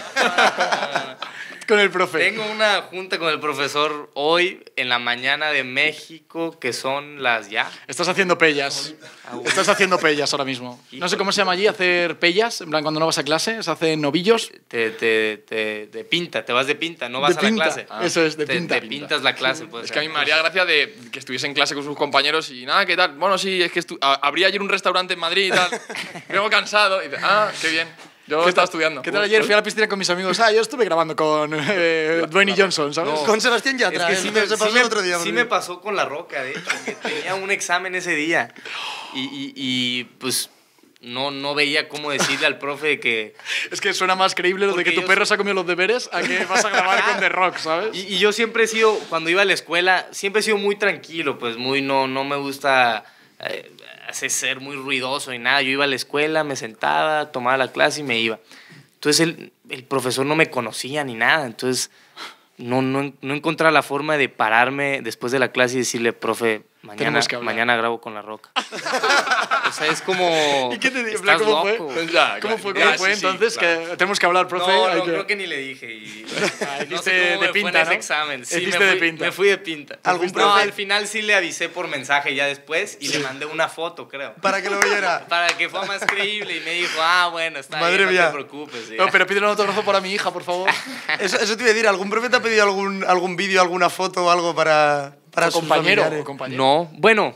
con el profe. Tengo una junta con el profesor hoy en la mañana de México, que son las ya. Estás haciendo pellas. Estás haciendo pellas ahora mismo. No sé cómo se llama allí hacer pellas. En plan, cuando no vas a clase, se hacen novillos. De pinta, te vas de pinta, no vas De a la pinta. clase. Eso es, de Te- pinta. Te pintas la clase. Pues, Es que a mí me haría gracia de que estuviese en clase con sus compañeros y nada, ¿qué tal? Bueno, sí, es que abrí ayer un restaurante en Madrid y tal. Vengo cansado. Y dice, qué bien. Yo estaba estudiando. ¿Qué tal ayer? Fui a la piscina con mis amigos. Yo estuve grabando con Dwayne Johnson, ¿sabes? Con Sebastián Yatra. Es que se pasó el otro día. sí me pasó con La Roca, de hecho, que tenía un examen ese día. Y pues no veía cómo decirle al profe de que... Es que suena más creíble lo de que tu perro se ha comido los deberes a que vas a grabar con The Rock, ¿sabes? Y yo siempre he sido, cuando iba a la escuela, siempre he sido muy tranquilo, pues no me gusta hacer ser muy ruidoso ni nada. Yo iba a la escuela, me sentaba, tomaba la clase y me iba. Entonces el profesor no me conocía ni nada, entonces no encontraba la forma de pararme después de la clase y decirle, profe, mañana grabo con La Roca. O sea, es como... ¿Y qué te dijo? Estás ¿Cómo loco. fue? Ya, ¿Cómo claro. fue Sí, sí, entonces? claro. Que tenemos que hablar, profe. No, creo que ni le dije. Y, no hiciste sé cómo de me pinta, fue en ese ¿no? examen. Sí, Hiciste de pinta. me fui de pinta. ¿Algún No, profe? al final sí le avisé por mensaje ya después y le mandé una foto, creo. Para que lo viera. Para que fuera más creíble y me dijo, bueno, está Madre bien, mía. no te preocupes. No, pero pídele un autógrafo para mi hija, por favor. Eso te iba a decir, ¿algún profe te ha pedido algún vídeo, alguna foto o algo para O sus compañero. familiares? O compañero. No, bueno,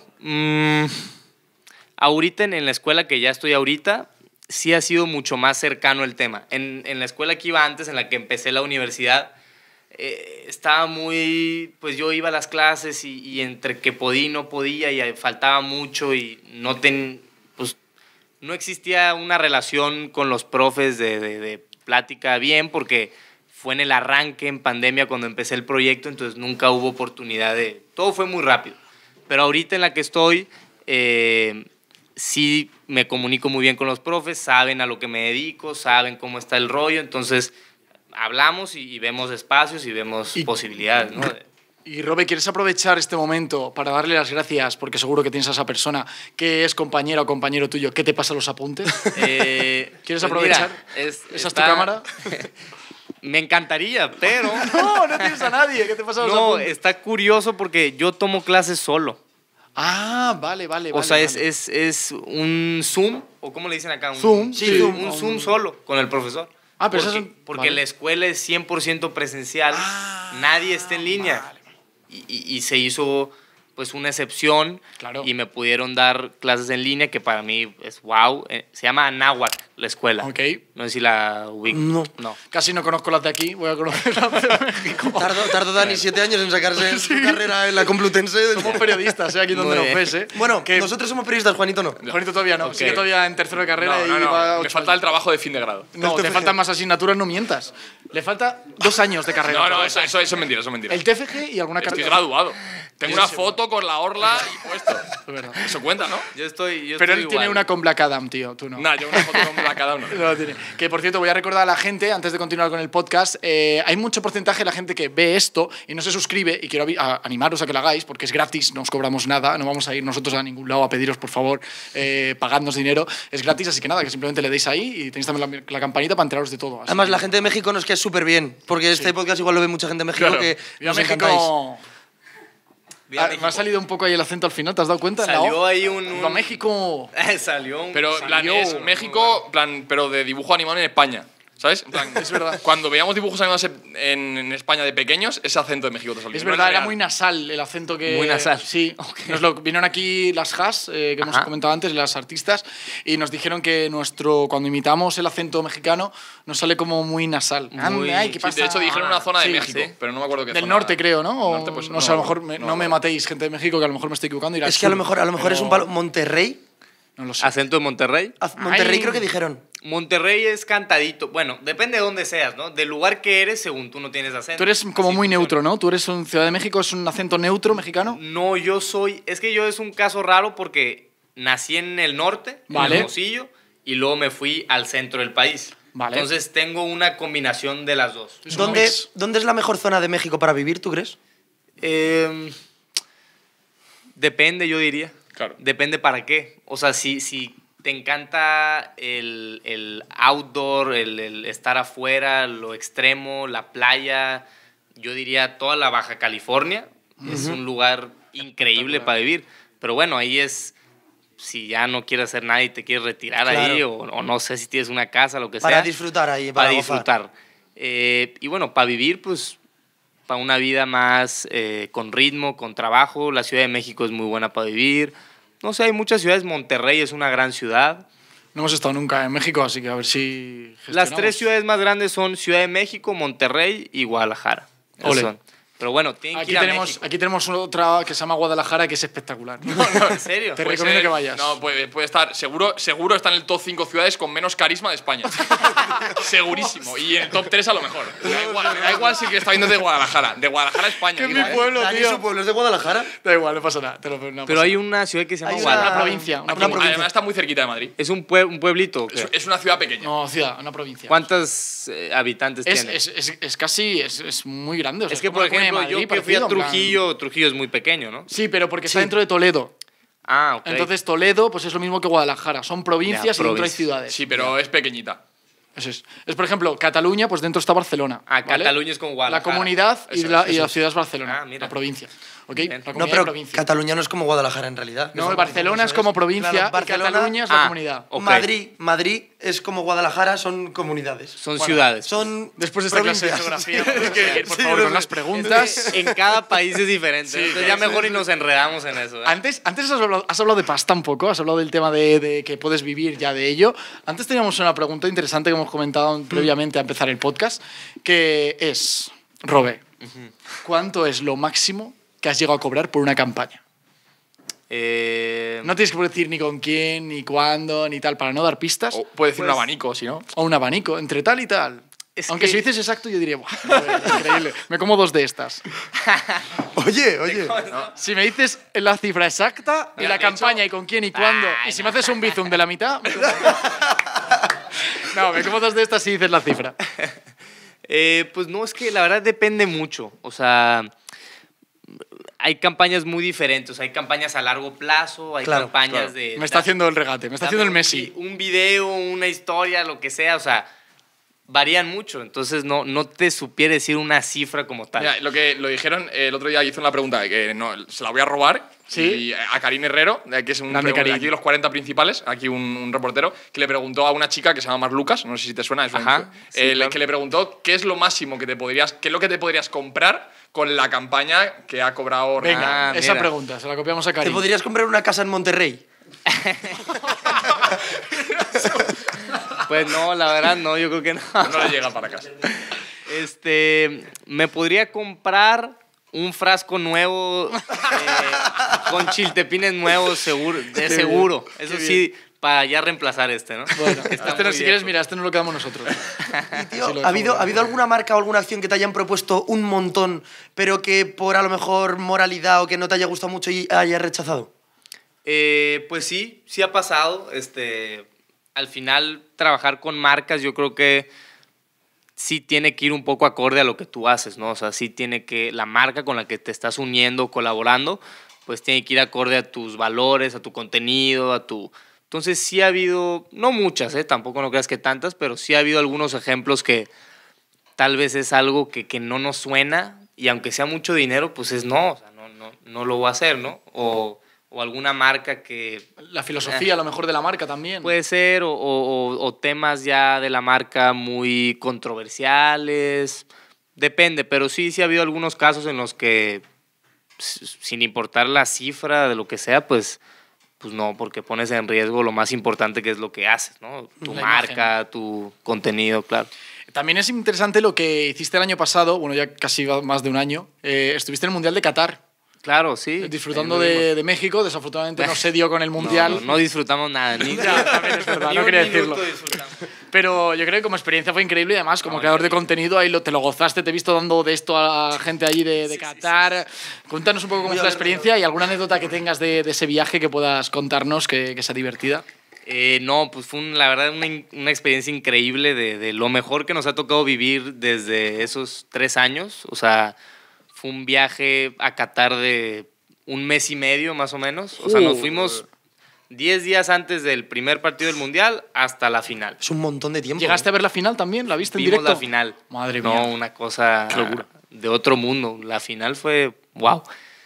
ahorita en la escuela que ya estoy ahorita, sí ha sido mucho más cercano el tema. En la escuela que iba antes, en la que empecé la universidad, estaba muy... Pues yo iba a las clases y entre que podía y no podía y faltaba mucho y pues no existía una relación con los profes de plática bien porque fue en el arranque, en pandemia, cuando empecé el proyecto, entonces nunca hubo oportunidad de... Todo fue muy rápido. Pero ahorita en la que estoy, sí me comunico muy bien con los profes, saben a lo que me dedico, saben cómo está el rollo, entonces hablamos y vemos espacios y vemos posibilidades, ¿no? Y Robe, ¿quieres aprovechar este momento para darle las gracias, porque seguro que tienes a esa persona que es compañera o compañero tuyo, que te pasa los apuntes? ¿Quieres Pues aprovechar? mira, ¿Esa es tu cámara? Me encantaría, pero... No tienes a nadie que te pasa los No, apuntes. está curioso porque yo tomo clases solo. Ah, vale. O sea, vale. es un Zoom, o ¿cómo le dicen acá? Zoom, Sí, sí. un Zoom solo con el profesor. Ah, pero porque, esas son- porque vale. la escuela es 100% presencial, nadie está en línea. vale. Y se hizo pues una excepción Claro. y me pudieron dar clases en línea que para mí es wow. Se llama Anáhuac, la escuela. Ok. No sé si la ubico. No. Casi no conozco las de aquí, voy a conocer las de México. Tardó Dani 7 años en sacarse su carrera en la Complutense. Somos periodistas, aquí donde Muy nos bien. ves, ¿eh? Bueno, Que nosotros somos periodistas, Juanito no. Juanito todavía no, Ok. sigue todavía en tercero de carrera y va Me 8 falta el trabajo de fin de grado. No, te faltan más asignaturas, no mientas. Le falta 2 años de carrera. No, eso es mentira, eso es mentira. El TFG y alguna Estoy carrera. graduado. Tengo una foto con la orla y puesto. Es verdad. Eso cuenta, ¿no? Yo estoy Pero él igual. tiene una con Black Adam, tío, tú no. Nah, yo una foto con cada uno. No la tiene. Que por cierto, voy a recordar a la gente, antes de continuar con el podcast, hay mucho porcentaje de la gente que ve esto y no se suscribe, y quiero animaros a que lo hagáis, porque es gratis, no os cobramos nada, no vamos a ir nosotros a ningún lado a pediros, por favor, pagadnos dinero, es gratis, así que nada, que simplemente le deis ahí y tenéis también la campanita para enteraros de todo. Así Además, que- la gente de México nos queda súper bien, porque este podcast igual lo ve mucha gente de México Claro. que Viva nos encantáis. México. Viva Me México. ha salido un poco ahí el acento al final, ¿te has dado cuenta? En la Salió O. ahí Viva México. Salió un... Pero en plan, Salió. es México, plan, pero de dibujo animado en España. ¿Sabes? En plan, Es verdad. Cuando veíamos dibujos animados en España de pequeños, ese acento de México te salía. Es No verdad, era real. muy nasal el acento que... Muy nasal. Sí. Vinieron aquí las Has, que hemos Ajá. comentado antes, las artistas, y nos dijeron que cuando imitamos el acento mexicano nos sale como muy nasal. Muy- Ay, ¿qué sí, pasa? De hecho, dijeron una zona de Sí, México, sí. pero no me acuerdo qué Del zona. norte, creo, ¿no? O, Norte, pues, no sé, a lo mejor no me matéis, gente de México, que a lo mejor me estoy equivocando. y era Es que a lo sur, mejor es un pero palo. Monterrey. No lo sé. Acento de Monterrey. Monterrey Ay. creo que dijeron. Monterrey es cantadito. Bueno, depende de dónde seas, ¿no? Del lugar que eres, según tú no tienes acento. Tú eres como Así muy funciona. neutro, ¿no? Tú eres un Ciudad de México, ¿es un acento neutro mexicano? No, yo soy... Es que yo es un caso raro porque nací en el norte, Vale. en Hermosillo, y luego me fui al centro del país. Vale. Entonces tengo una combinación de las dos. Es un mix. ¿Dónde es la mejor zona de México para vivir, tú crees? Depende, yo diría. Claro. Depende para qué. O sea, si te encanta el outdoor, el estar afuera, lo extremo, la playa, yo diría toda la Baja California. Es un lugar increíble para vivir. Pero bueno, ahí es... Si ya no quieres hacer nada y te quieres retirar Claro. ahí, o no sé si tienes una casa, lo que Para sea. disfrutar ahí, Para para gozar. disfrutar. Y bueno, para vivir, pues, para una vida más con ritmo, con trabajo. La Ciudad de México es muy buena para vivir. No sé, hay muchas ciudades. Monterrey es una gran ciudad. No hemos estado nunca en México, así que a ver si Las gestionamos. 3 ciudades más grandes son Ciudad de México, Monterrey y Guadalajara. Esas Ole. son. Pero bueno, tienen que ir a México. Aquí tenemos otra que se llama Guadalajara, que es espectacular. ¿En serio? Te Puede recomiendo ser- que vayas. No, puede estar. Seguro está en el top 5 ciudades con menos carisma de España. Segurísimo. Y en el top 3 a lo mejor. Da igual si el que está viendo es de Guadalajara. De Guadalajara, España. Que digo, mi pueblo, Dani, tío. su pueblo es de Guadalajara. Da igual, no pasa nada. No Pero pasa hay nada. una ciudad que se llama Hay Guadalajara. Una provincia. Una Una provincia. Además está muy cerquita de Madrid. ¿Es un pueblito? o qué? Es una ciudad pequeña. No, ciudad, una provincia. ¿Cuántos habitantes tiene? Es casi, es muy grande. O sea, Es que, como por la Comunidad de ejemplo, yo Madrid, que fui a parecido, en plan. Trujillo es muy pequeño, ¿no? Sí, pero porque está dentro de Toledo. Ah, ok. Entonces Toledo pues es lo mismo que Guadalajara. Son provincias Ya, y dentro hay provincias. ciudades. Sí, pero es pequeñita. Eso es. Es, por ejemplo, Cataluña, pues dentro está Barcelona. Ah, ¿vale? Cataluña es como La Guadalajara. comunidad y Eso la es. ciudad es Barcelona. Ah, mira. La provincia. ¿Ok? Bien. La No, comunidad No, y pero provincia. Cataluña no es como Guadalajara en realidad. No, Barcelona es como provincia Claro, y Barcelona- Cataluña es la Ah. comunidad. Ok. Madrid es como Guadalajara, son comunidades. Son ciudades. Son Después de esta clase de provincias. geografía, es que, por Sí, favor, lo con sé. las preguntas. En cada país es diferente. Entonces ya mejor y nos enredamos en eso. ¿eh? Antes has hablado de pasta un poco, has hablado del tema de que puedes vivir ya de ello. Antes teníamos una pregunta interesante que hemos comentado previamente a empezar el podcast, que es, Robe, ¿cuánto es lo máximo que has llegado a cobrar por una campaña? No tienes que decir ni con quién, ni cuándo, ni tal, para no dar pistas. O puede decir un Pues- abanico, si no. O un abanico, entre tal y tal. Es Aunque que- si dices exacto, yo diría, "Buah, increíble, me como 2 de estas". Oye. Si me dices la cifra exacta y Mira, la de campaña y con quién y cuándo, y si me haces un bizum de la mitad, no, me como 2 de estas si dices la cifra. Pues no, es que la verdad depende mucho. O sea, hay campañas muy diferentes. Hay campañas a largo plazo, hay Claro, campañas claro. de... Me está haciendo el regate, me está haciendo el Messi. Un video, una historia, lo que sea, o sea, varían mucho. Entonces no te supiera decir una cifra como tal. Mira, lo dijeron el otro día, hizo una pregunta que no, se la voy a robar. Sí. Y a Karim Herrero, que es un Grande Karim. aquí de los 40 principales, aquí un reportero, que le preguntó a una chica que se llama Mar Lucas, no sé si te suena, es Ajá, una- sí, claro. que le preguntó qué es lo máximo que qué es lo que te podrías comprar con la campaña que ha cobrado. Venga, Ah, esa mira. pregunta, se la copiamos a ¿Te Karim. podrías comprar una casa en Monterrey? Pues no, la verdad no, yo creo que no. No le llega para casa. Me podría comprar un frasco nuevo con chiltepines nuevos, seguro, seguro. Eso qué sí, para ya reemplazar este, ¿no? Bueno, Que está este no, muy si quieres, viejo. mira, este no lo quedamos nosotros. Y, tío, Sí, lo ¿ha habido dejamos. alguna marca o alguna acción que te hayan propuesto un montón, pero que por a lo mejor moralidad o que no te haya gustado mucho y hayas rechazado? Pues sí ha pasado. Al final, trabajar con marcas, yo creo que sí tiene que ir un poco acorde a lo que tú haces, ¿no? O sea, sí tiene que, la marca con la que te estás uniendo, colaborando, pues tiene que ir acorde a tus valores, a tu contenido, a tu... Entonces sí ha habido, no muchas, tampoco no creas que tantas, pero sí ha habido algunos ejemplos que tal vez es algo que no nos suena y aunque sea mucho dinero, pues es no, o sea, no lo voy a hacer, ¿no? O alguna marca que La filosofía, a lo mejor, de la marca también. puede ser, o temas ya de la marca muy controversiales, depende, pero sí ha habido algunos casos en los que, sin importar la cifra de lo que sea, pues no, porque pones en riesgo lo más importante que es lo que haces, ¿no? Tu La marca, tu contenido, claro. También es interesante lo que hiciste el año pasado, bueno, ya casi va más de un año. Estuviste en el Mundial de Qatar, Claro, sí. disfrutando Ahí lo vimos. de México. Desafortunadamente no se dio con el Mundial. No disfrutamos nada, ni, Ya, también es verdad, ni no un quería minuto decirlo. disfrutamos. Pero yo creo que como experiencia fue increíble y además como creador de contenido ahí te lo gozaste, te he visto dando de esto a gente allí de Qatar. Cuéntanos un poco cómo fue la experiencia y alguna anécdota que tengas de ese viaje que puedas contarnos que sea divertida. No, pues fue la verdad una experiencia increíble de lo mejor que nos ha tocado vivir desde esos 3 años. O sea, fue un viaje a Qatar de 1 mes y medio más o menos. O sea, nos fuimos 10 días antes del primer partido del Mundial hasta la final. Es un montón de tiempo. ¿Llegaste a ver la final también? ¿La viste en Vimos directo? la final. Madre No, mía. una cosa de otro mundo. La final fue wow.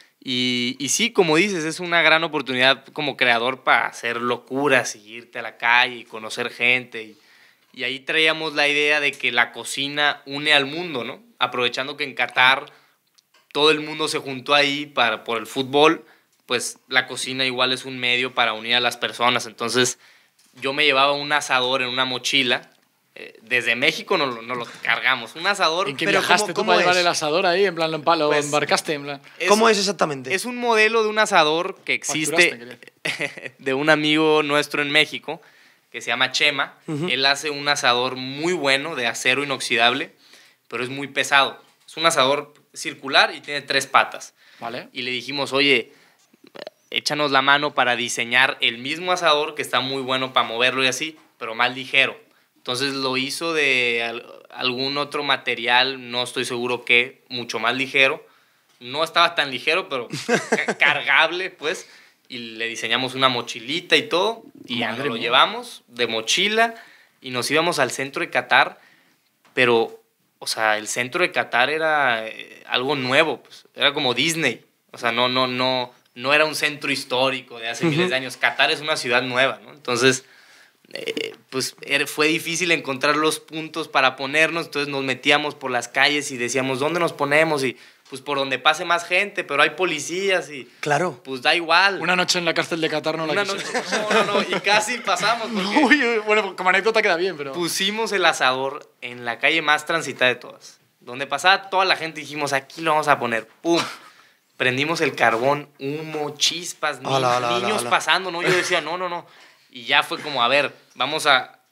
Y sí, como dices, es una gran oportunidad como creador para hacer locuras y irte a la calle y conocer gente. Y ahí traíamos la idea de que la cocina une al mundo, ¿no? Aprovechando que en Qatar todo el mundo se juntó ahí por el fútbol, pues la cocina igual es un medio para unir a las personas. Entonces yo me llevaba un asador en una mochila Desde México nos lo cargamos. Un asador. ¿En qué pero viajaste tú ¿cómo para llevar es? el asador ahí? En plan, lo Pues, embarcaste. En plan. ¿Cómo es exactamente? Es un modelo de un asador que Facturaste, existe de un amigo nuestro en México que se llama Chema. Él hace un asador muy bueno de acero inoxidable, pero es muy pesado. Es un asador circular y tiene 3 patas. Vale. Y le dijimos, oye, échanos la mano para diseñar el mismo asador que está muy bueno para moverlo y así, pero más ligero. Entonces lo hizo de algún otro material, no estoy seguro qué, mucho más ligero. No estaba tan ligero, pero cargable, pues. Y le diseñamos una mochilita y todo. Y ya nos lo llevamos de mochila y nos íbamos al centro de Qatar. Pero, o sea, el centro de Qatar era algo nuevo, pues. Era como Disney. O sea, no era un centro histórico de hace miles de años. Qatar es una ciudad nueva, ¿no? Entonces, pues fue difícil encontrar los puntos para ponernos. Entonces nos metíamos por las calles y decíamos, ¿dónde nos ponemos? Y pues por donde pase más gente, pero hay policías y Claro. pues da igual. Una noche en la cárcel de Qatar no la Una quise. noche, no, y casi pasamos porque Uy, bueno, como anécdota queda bien, pero... pusimos el asador en la calle más transitada de todas. Donde pasaba toda la gente dijimos, aquí lo vamos a poner. ¡Pum! Prendimos el carbón, humo, chispas, niños pasando, ¿no? Yo decía, no. Y ya fue como, a ver, vamos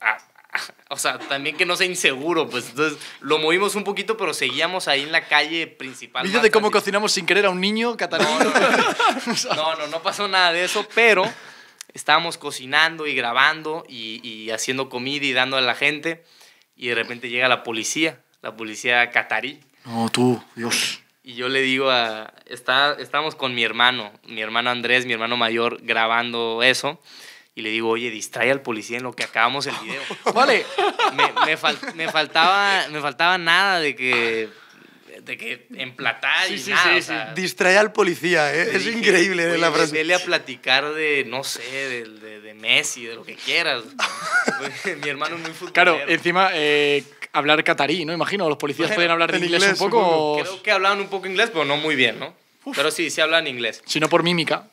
o sea, también que no sea inseguro, pues. Entonces, lo movimos un poquito, pero seguíamos ahí en la calle principal. Vídeo de cómo cocinamos sin querer a un niño catarí. No pasó nada de eso, pero estábamos cocinando y grabando y haciendo comida y dando a la gente. Y de repente llega la policía catarí. No, tú, Dios. Y yo le digo estábamos con mi hermano Andrés, mi hermano mayor, grabando eso. Y le digo, oye, distrae al policía en lo que acabamos el video. Vale. Me faltaba nada de que emplatar y nada. O sea, Distrae al policía, ¿eh? le Es dije, increíble oye, la frase. Vele a platicar de, no sé, de Messi, de lo que quieras. Mi hermano es muy futbolero. Claro, encima hablar catarí, ¿no? Imagino, los policías Bueno, pueden hablar de en inglés, inglés, un poco. o- Creo que hablaban un poco inglés, pero no muy bien, ¿no? Pero sí hablan inglés. Si no por mímica.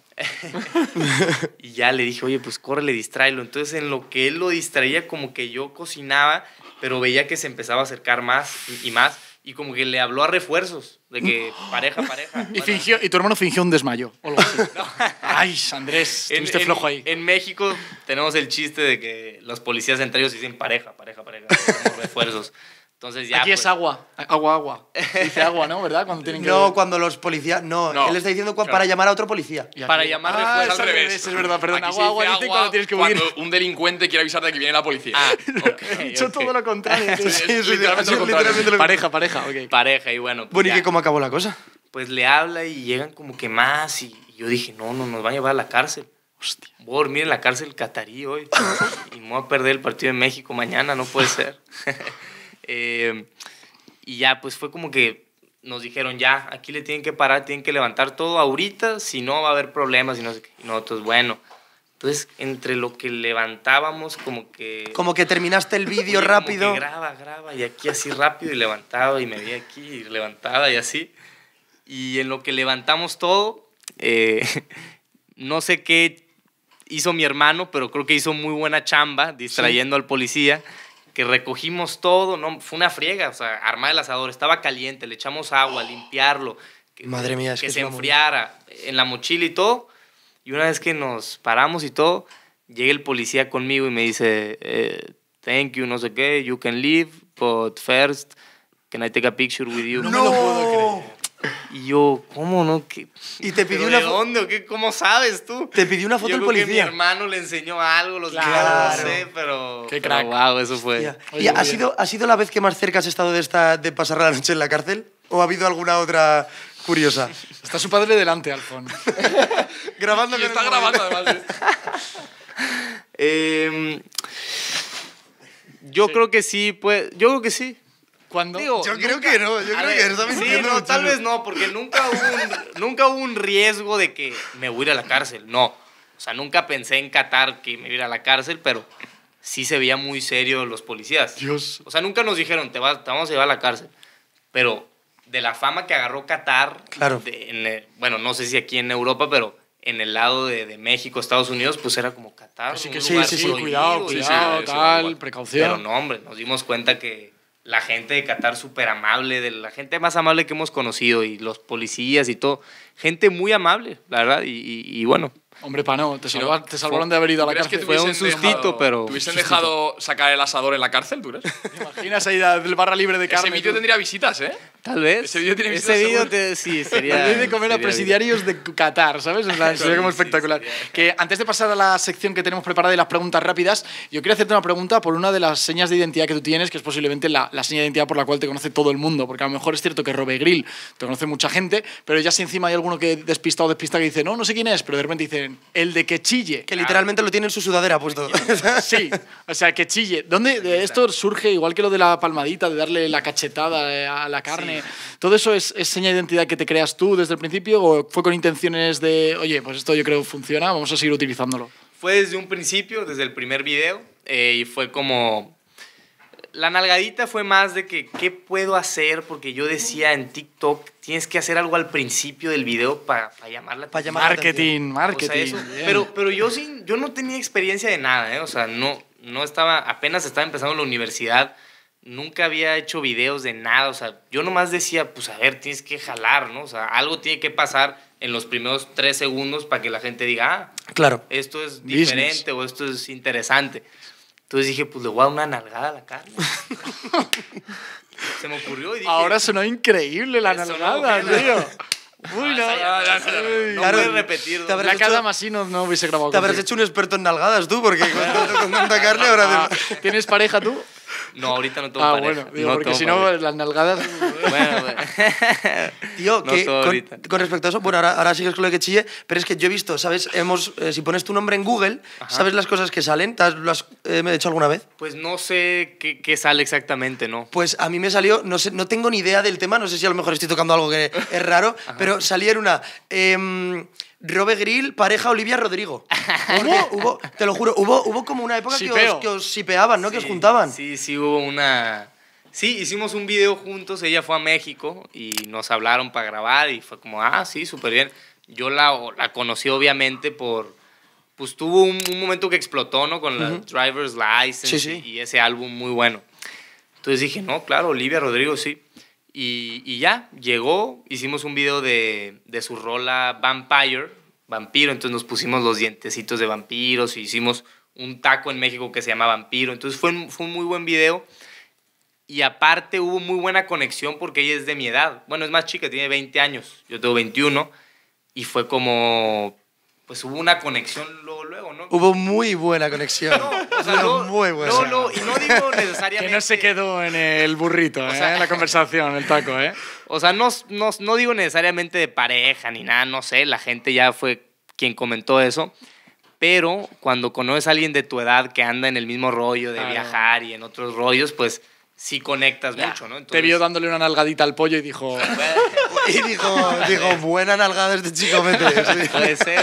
Y ya le dije, oye, pues córrele, distráelo. Entonces, en lo que él lo distraía, como que yo cocinaba, pero veía que se empezaba a acercar más y más. Y como que le habló a refuerzos, de que pareja. Y tu hermano fingió un desmayo. O algo así. Ay, Andrés, estuviste flojo ahí. En México tenemos el chiste de que los policías entre ellos dicen pareja, somos refuerzos. Entonces ya, Aquí pues, es agua. Agua. Dice agua, ¿no? ¿Verdad? Cuando tienen que... No, cuando los policías... No, No, él está diciendo claro. para llamar a otro policía. Y aquí- para llamar Ah, refuerzos. es al revés, es verdad, perdón. Aquí se Agua dice dice cuando tienes que huir. cuando un delincuente quiere avisar de que viene la policía. Ah, ok, He dicho ok. todo lo contrario. Sí, es literalmente lo contrario. literalmente lo- Pareja, ok. Pareja, y bueno. Pues, Bueno, ¿y ya, qué, cómo acabó la cosa? pues le habla y llegan como que más. Y yo dije, no, nos van a llevar a la cárcel. Hostia. Voy a dormir en la cárcel catarí hoy. Y me voy a perder el partido de México mañana, no puede ser. Y ya, pues fue como que nos dijeron, ya, aquí le tienen que parar, tienen que levantar todo ahorita, si no va a haber problemas y no sé qué. Y nosotros, bueno. Entonces, entre lo que levantábamos, como que... Como que terminaste el vídeo Oye, rápido. Como que graba, y aquí así rápido, y levantaba, y me veía aquí, y levantaba, y así. Y en lo que levantamos todo, no sé qué hizo mi hermano, pero creo que hizo muy buena chamba, distrayendo al policía, que recogimos todo, no, fue una friega, o sea, armar el asador, estaba caliente, le echamos agua, limpiarlo, Madre mía, es que que es se una enfriara en la mochila y todo. Y una vez que nos paramos y todo, llega el policía conmigo y me dice, thank you, no sé qué, you can leave, but first, can I take a picture with you? No me lo puedo creer. Y yo, ¿cómo no? ¿Qué? Y te pidió ¿Pero una ¿de dónde o qué? ¿Cómo sabes tú? Te pidió una foto Yo el creo que mi policía. hermano le enseñó algo, los Claro. videos, no sé, pero... Qué pero crack. wow, eso fue... Ya. Oye, ¿Y muy ha sido la vez que más cerca has estado de pasar la noche en la cárcel? ¿O ha habido alguna otra curiosa? Está su padre delante, Alfon. Grabando Y con está el móvil. grabando además. Yo creo que sí, pues... Yo creo que sí. ¿Cuándo? Digo, Yo creo que no, yo a creo ver, que está sí, mintiendo no, tal muchísimo. vez no, porque nunca hubo un riesgo de que me voy a ir a la cárcel, no. O sea, nunca pensé en Qatar que me iba a ir a la cárcel, pero sí se veía muy serio los policías. Dios. O sea, nunca nos dijeron, te vamos a llevar a la cárcel. Pero de la fama que agarró Qatar, Claro. bueno, no sé si aquí en Europa, pero en el lado de México, Estados Unidos, pues era como Qatar. Así un que lugar sí, prohibido, cuidado, y cuidado, sí, tal, igual. precaución. pero no, hombre, nos dimos cuenta que la gente de Qatar súper amable, de la gente más amable que hemos conocido, y los policías y todo, gente muy amable, la verdad, y bueno, Hombre, no, te, Si no, te salvaron de haber ido a la ¿Crees que cárcel. te Fue un hubiesen sustito, pero- ¿Te hubiesen dejado sacar el asador en la cárcel, tú crees? ¿Te imaginas ahí del barra libre de carne? Ese vídeo tendría visitas, ¿eh? tal vez. Ese vídeo tiene Ese visitas vídeo seguro. sí, sería... En vez de comer a sería presidiarios de Qatar, ¿sabes? En plan, sería como Sí, espectacular. sería. Que antes de pasar a la sección que tenemos preparada y las preguntas rápidas, yo quería hacerte una pregunta por una de las señas de identidad que tú tienes, que es posiblemente la seña de identidad por la cual te conoce todo el mundo. Porque a lo mejor es cierto que Robe Grill te conoce mucha gente, pero ya si encima hay alguno que despista o despista que dice, no sé quién es, pero de repente dicen, el de que chille. Que literalmente lo tiene en su sudadera puesto. Sí, o sea, que chille. ¿Dónde de esto surge, igual que lo de la palmadita, de darle la cachetada a la carne? ¿Todo eso es seña de identidad que te creas tú desde el principio o fue con intenciones de, oye, pues esto yo creo funciona, vamos a seguir utilizándolo? Fue desde un principio, desde el primer video, y fue como... La nalgadita fue más de que, ¿qué puedo hacer? Porque yo decía en TikTok, tienes que hacer algo al principio del video para llamar la Pa' atención. llamar la Marketing, marketing. O sea, eso, bien. pero yo no tenía experiencia de nada, ¿eh? O sea, no estaba, apenas estaba empezando la universidad, nunca había hecho videos de nada, o sea, yo nomás decía, pues a ver, tienes que jalar, ¿no? O sea, algo tiene que pasar en los primeros 3 segundos para que la gente diga, ah, Claro. esto es Business. diferente o esto es interesante. Entonces dije, pues le voy a dar una nalgada a la carne. Se me ocurrió y dije... Ahora sonó increíble la Eso nalgada, no, tío. Uy, no. no Claro, puedes repetir. te habrás La cara hecho- más así no hubiese grabado Te habrás contigo. hecho un experto en nalgadas tú, porque con tanta carne ahora... Ah, ¿Tienes pareja tú? No, ahorita no tengo Ah, pareja. bueno, digo, No porque tengo si no, pareja. las nalgadas... Bueno, bueno. Tío, No que todo ahorita. con respecto a eso, bueno, ahora sigues con lo que chille, pero es que yo he visto, ¿sabes? Si pones tu nombre en Google, ¿sabes las cosas que salen? ¿Lo has hecho alguna vez? Pues no sé qué sale exactamente, ¿no? Pues a mí me salió, no sé, no tengo ni idea del tema, no sé si a lo mejor estoy tocando algo que es raro, pero salía en una... Robe Grill, pareja Olivia Rodrigo. Hubo, te lo juro, hubo como una época Sipeo. que os sipeaban, ¿no? Que os juntaban. Sí, hubo una... Sí, hicimos un video juntos, ella fue a México y nos hablaron para grabar y fue como, ah, sí, súper bien. Yo la conocí obviamente por... Pues tuvo un momento que explotó, ¿no? Con la Driver's License Sí, sí. y ese álbum muy bueno. Entonces dije, no, claro, Olivia Rodrigo, sí. Y ya, llegó, hicimos un video de su rola Vampiro, entonces nos pusimos los dientecitos de vampiros y hicimos un taco en México que se llama Vampiro, entonces fue un muy buen video y aparte hubo muy buena conexión porque ella es de mi edad, bueno, es más chica, tiene 20 años, yo tengo 21 y fue como, pues hubo una conexión luego, ¿no? Hubo muy buena conexión. O sea, muy buena. y no digo Que necesariamente... no se quedó en el burrito, sea- en la conversación, el taco, ¿eh? O sea, no digo necesariamente de pareja ni nada, no sé, la gente ya fue quien comentó eso, pero cuando conoces a alguien de tu edad que anda en el mismo rollo de Claro. viajar y en otros rollos, pues sí conectas mucho, ¿no? Te Entonces, vio dándole una nalgadita al pollo y dijo... Y dijo, buena nalgada este chico, mete. Sí. Puede ser.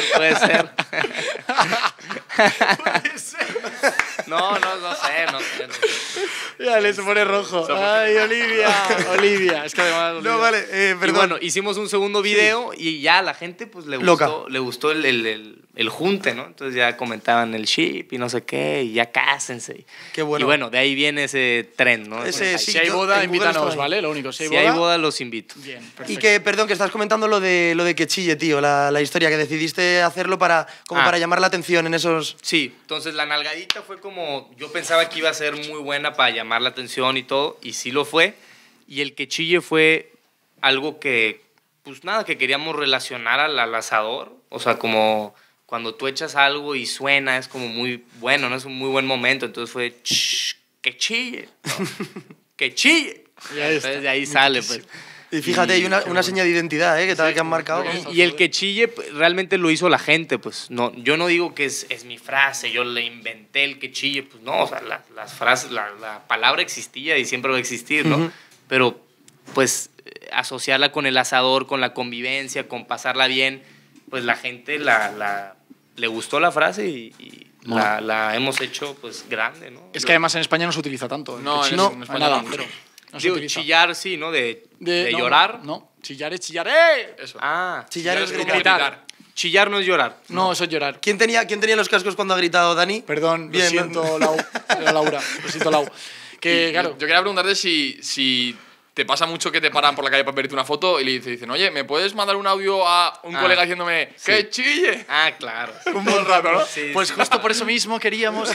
No sé. Ya le se pone rojo. Ay, Olivia. Es que además... No, vale, Y perdón. bueno, hicimos un segundo video y ya a la gente pues Loca. le gustó el junte, ¿no? Entonces ya comentaban el ship y no sé qué, y ya cásense. Qué bueno. Y bueno, de ahí viene ese tren, ¿no? Ese, Entonces, sí, Si hay yo boda, en Google invítanos, estaba ahí. ¿vale? Lo único, si hay si boda... hay boda, los invito. Bien, Y perfecto. que, perdón, que estás comentando lo de que chille, tío, la historia, que decidiste hacerlo para llamar la atención en esos... Sí, entonces la nalgadita fue como, yo pensaba que iba a ser muy buena para llamar la atención y todo, y sí lo fue. Y el que chille fue algo que, pues nada, que queríamos relacionar al asador. O sea, como cuando tú echas algo y suena, es como muy bueno, ¿no? Es un muy buen momento. Entonces fue, que chille, ¿no? Que chille. Y ahí está. Entonces de ahí sale, pues. Y fíjate, hay una seña de identidad, que han marcado. Y el que chille pues, realmente lo hizo la gente, pues no, yo no digo que es mi frase, yo le inventé el que chille, pues no, o sea, las frases, la palabra existía y siempre va a existir, ¿no? Pero pues asociarla con el asador, con la convivencia, con pasarla bien, pues la gente le gustó la frase y la hemos hecho pues grande, ¿no? Es que además en España no se utiliza tanto. No, El que en chille, España nada, no. cero. No se Digo, utiliza. chillar sí, ¿no? De No, llorar. No, chillar es chillar. ¡Eh! Eso. Ah, Chillar es como gritar. chillar no es llorar. No, eso es llorar. ¿Quién tenía los cascos cuando ha gritado Dani? Perdón, Bien, lo siento, Laura. Lo siento, Lau. Que, claro, Yo quería preguntarte si te pasa mucho que te paran por la calle para pedirte una foto y le dicen, oye, ¿me puedes mandar un audio a un colega diciéndome ¡que chille! Ah, claro. Un buen rato, ¿no? Sí, pues justo por eso mismo queríamos...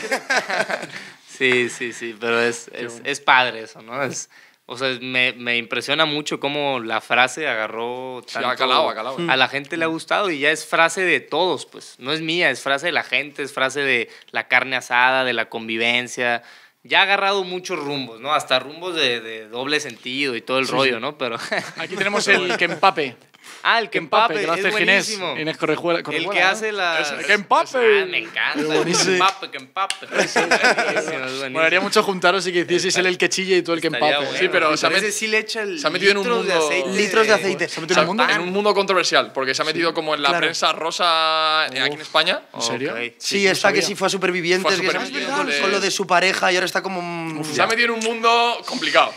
sí, pero es padre eso, ¿no? O sea, me impresiona mucho cómo la frase agarró Sí, tanto... ha calado. A la gente le ha gustado y ya es frase de todos, pues. No es mía, es frase de la gente, es frase de la carne asada, de la convivencia. Ya ha agarrado muchos rumbos, ¿no? Hasta rumbos de doble sentido y todo el rollo, ¿no? Pero... Aquí tenemos el que empape. Ah, el que empape, que lo hace es Ginés. buenísimo. Inés Correjuela, El ¿no? que hace la... ¡Que empape! Ah, me encanta. buenísimo. Que empape. Es buenísimo. Molaría mucho juntaros y que hicieseis él el que chille y tú el que Estaría empape. bueno. Sí, pero se ha Ese sí le echa el se ha metido en un litros de mundo- aceite. Litros de aceite. ¿Se ha metido en un mundo? En un mundo controversial, porque se ha metido como en la claro. prensa rosa aquí en España. ¿En serio? Ok. Sí, no está que sabía. sí fue a Supervivientes, Fue a que Supervivientes. con lo de su pareja y ahora está como... Se ha metido en un mundo complicado.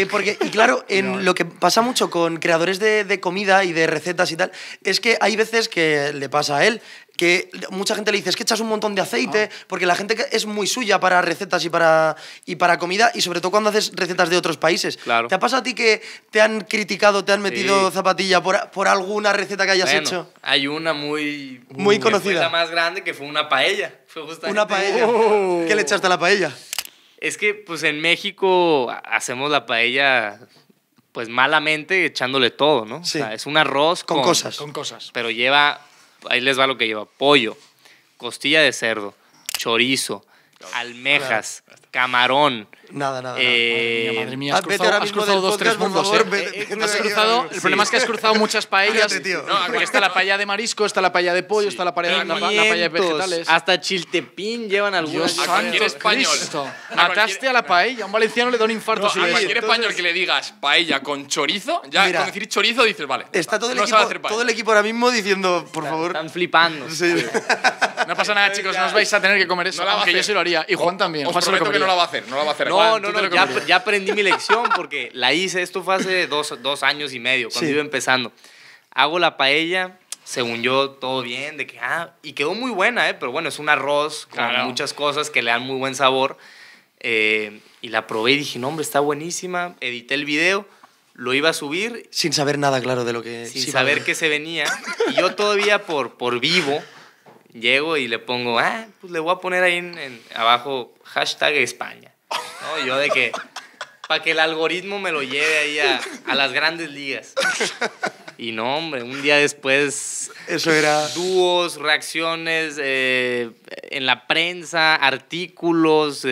Y claro, lo que pasa mucho con creadores de comida y de recetas y tal, es que hay veces que le pasa a él, que mucha gente le dice, es que echas un montón de aceite, porque la gente es muy suya para recetas y para comida, y sobre todo cuando haces recetas de otros países. Claro. ¿Te ha pasado a ti que te han criticado, te han metido Sí. zapatilla por alguna receta que hayas Bueno, hecho? hay una muy Muy que fue conocida. la más grande, que fue una paella. Fue justamente Una paella. ¿Qué le echaste a la paella? Es que pues en México hacemos la paella pues malamente echándole todo, ¿no? Sí. O sea, es un arroz Con cosas. Con cosas. pero lleva, ahí les va lo que lleva: pollo, costilla de cerdo, chorizo, almejas, camarón. Nada. Madre mía, has Vete cruzado, ahora has mismo cruzado del dos, tres podcast, por mundos, favor, ¿eh? vete. Has cruzado, el problema es que has cruzado muchas paellas. Cállate, tío. No, porque está la paella de marisco, está la paella de pollo, está la paella, la paella de vegetales. Hasta chiltepín llevan algunos. Dios A cualquier santo, español. Cristo. A Mataste cualquier- a la paella. A un valenciano le da un infarto No, si a le cualquier dices. español que le digas paella con chorizo, ya Mira, con decir chorizo dices, vale. Está todo el, no sabe hacer equipo, paella. todo el equipo ahora mismo diciendo, por favor... Están flipando. Sí. No pasa nada, chicos, no os vais a tener que comer eso. No la va a aunque yo hacer. sí lo haría. Y Juan también. Os Juan se lo prometo que no comería. la va a hacer, no la va a hacer. No, Juan, no, tú te no, lo ya, comerías. ya aprendí mi lección porque la hice, esto fue hace dos años y medio, cuando Sí. iba empezando. Hago la paella, según yo, todo bien, de que, y quedó muy buena, pero bueno, es un arroz con Claro. muchas cosas que le dan muy buen sabor. Y la probé y dije, no, hombre, está buenísima. Edité el video, lo iba a subir Sin saber nada, claro, de lo que... sin sí, saber vale. que se venía. Y yo todavía por vivo llego y le pongo, pues le voy a poner ahí abajo hashtag España. ¿No? Y yo de que, para que el algoritmo me lo lleve ahí a las grandes ligas. Y no, hombre, un día después, Eso era... dúos, reacciones en la prensa, artículos,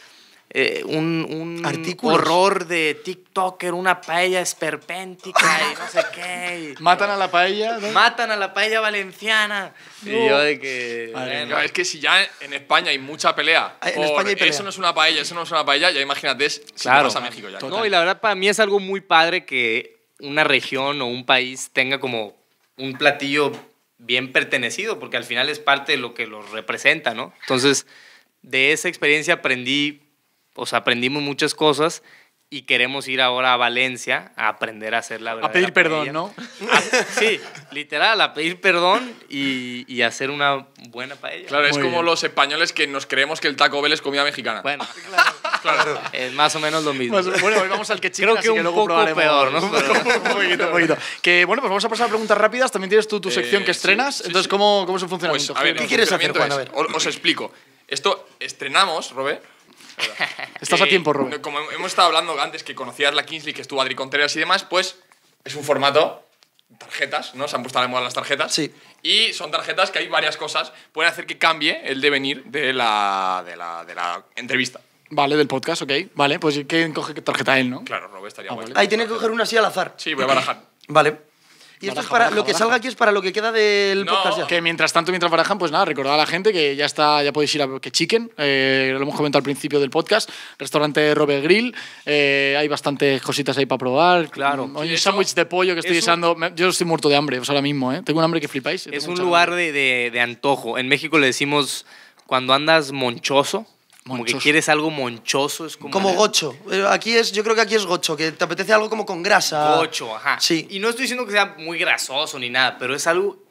un ¿Artículos? horror de TikToker, una paella esperpéntica y no sé qué. Matan a la paella. ¿no? Matan a la paella valenciana. Y yo de que... bueno, Claro, es que si ya en España hay mucha pelea, En por España hay pelea. eso no es una paella, eso no es una paella, ya imagínate si Claro. te vas a México ya. No, y la verdad para mí es algo muy padre que una región o un país tenga como un platillo bien pertenecido, porque al final es parte de lo que los representa, ¿no? Entonces, de esa experiencia aprendimos muchas cosas y queremos ir ahora a Valencia a aprender a hacer la verdadera A pedir perdón, paella. ¿no? Sí, literal, a pedir perdón y hacer una buena paella. Claro, es Muy como bien. los españoles que nos creemos que el Taco Bell es comida mexicana. Bueno, claro. es más o menos lo mismo. Pues, bueno, hoy vamos al que chicken, Creo así que un luego poco probaremos. peor, ¿no? un poquito, un poquito. Que bueno, pues vamos a pasar a preguntas rápidas. También tienes tu sección que sí, estrenas. sí, Entonces, sí. ¿cómo es el Pues, funcionamiento? a ver, ¿Qué el quieres hacer, funcionamiento Juan? A ver. Os explico. Esto estrenamos, Robert. Estás a tiempo, Robert. Como hemos estado hablando antes, que conocías la Kingsley, que estuvo Adri Contreras y demás, pues es un formato, tarjetas, ¿no? Se han puesto a la moda las tarjetas. Sí. Y son tarjetas que hay varias cosas, pueden hacer que cambie el devenir de la entrevista. Vale, del podcast, ok. Vale, pues ¿quién coge qué tarjeta él, no? Claro, Robert estaría guay. Ahí tiene que coger una así al azar. Sí, voy a barajar. Vale. Y esto es para... Baraja, lo que baraja. salga aquí es para lo que queda del No, podcast ya. Que mientras barajan, pues nada, recordad a la gente que ya podéis ir a Que Chicken, lo hemos comentado al principio del podcast, restaurante Robert Grill, hay bastantes cositas ahí para probar. Claro. Hay Y un eso- sándwich de pollo que estoy es usando, yo estoy muerto de hambre, ahora mismo, ¿eh? Tengo un hambre que flipáis. Es Tengo un mucha lugar hambre. de antojo. En México le decimos cuando andas monchoso, como que Monchoso. quieres algo monchoso. Es Como gocho. Yo creo que aquí es gocho, que te apetece algo como con grasa. Gocho, ajá. Sí. Y no estoy diciendo que sea muy grasoso ni nada, pero es algo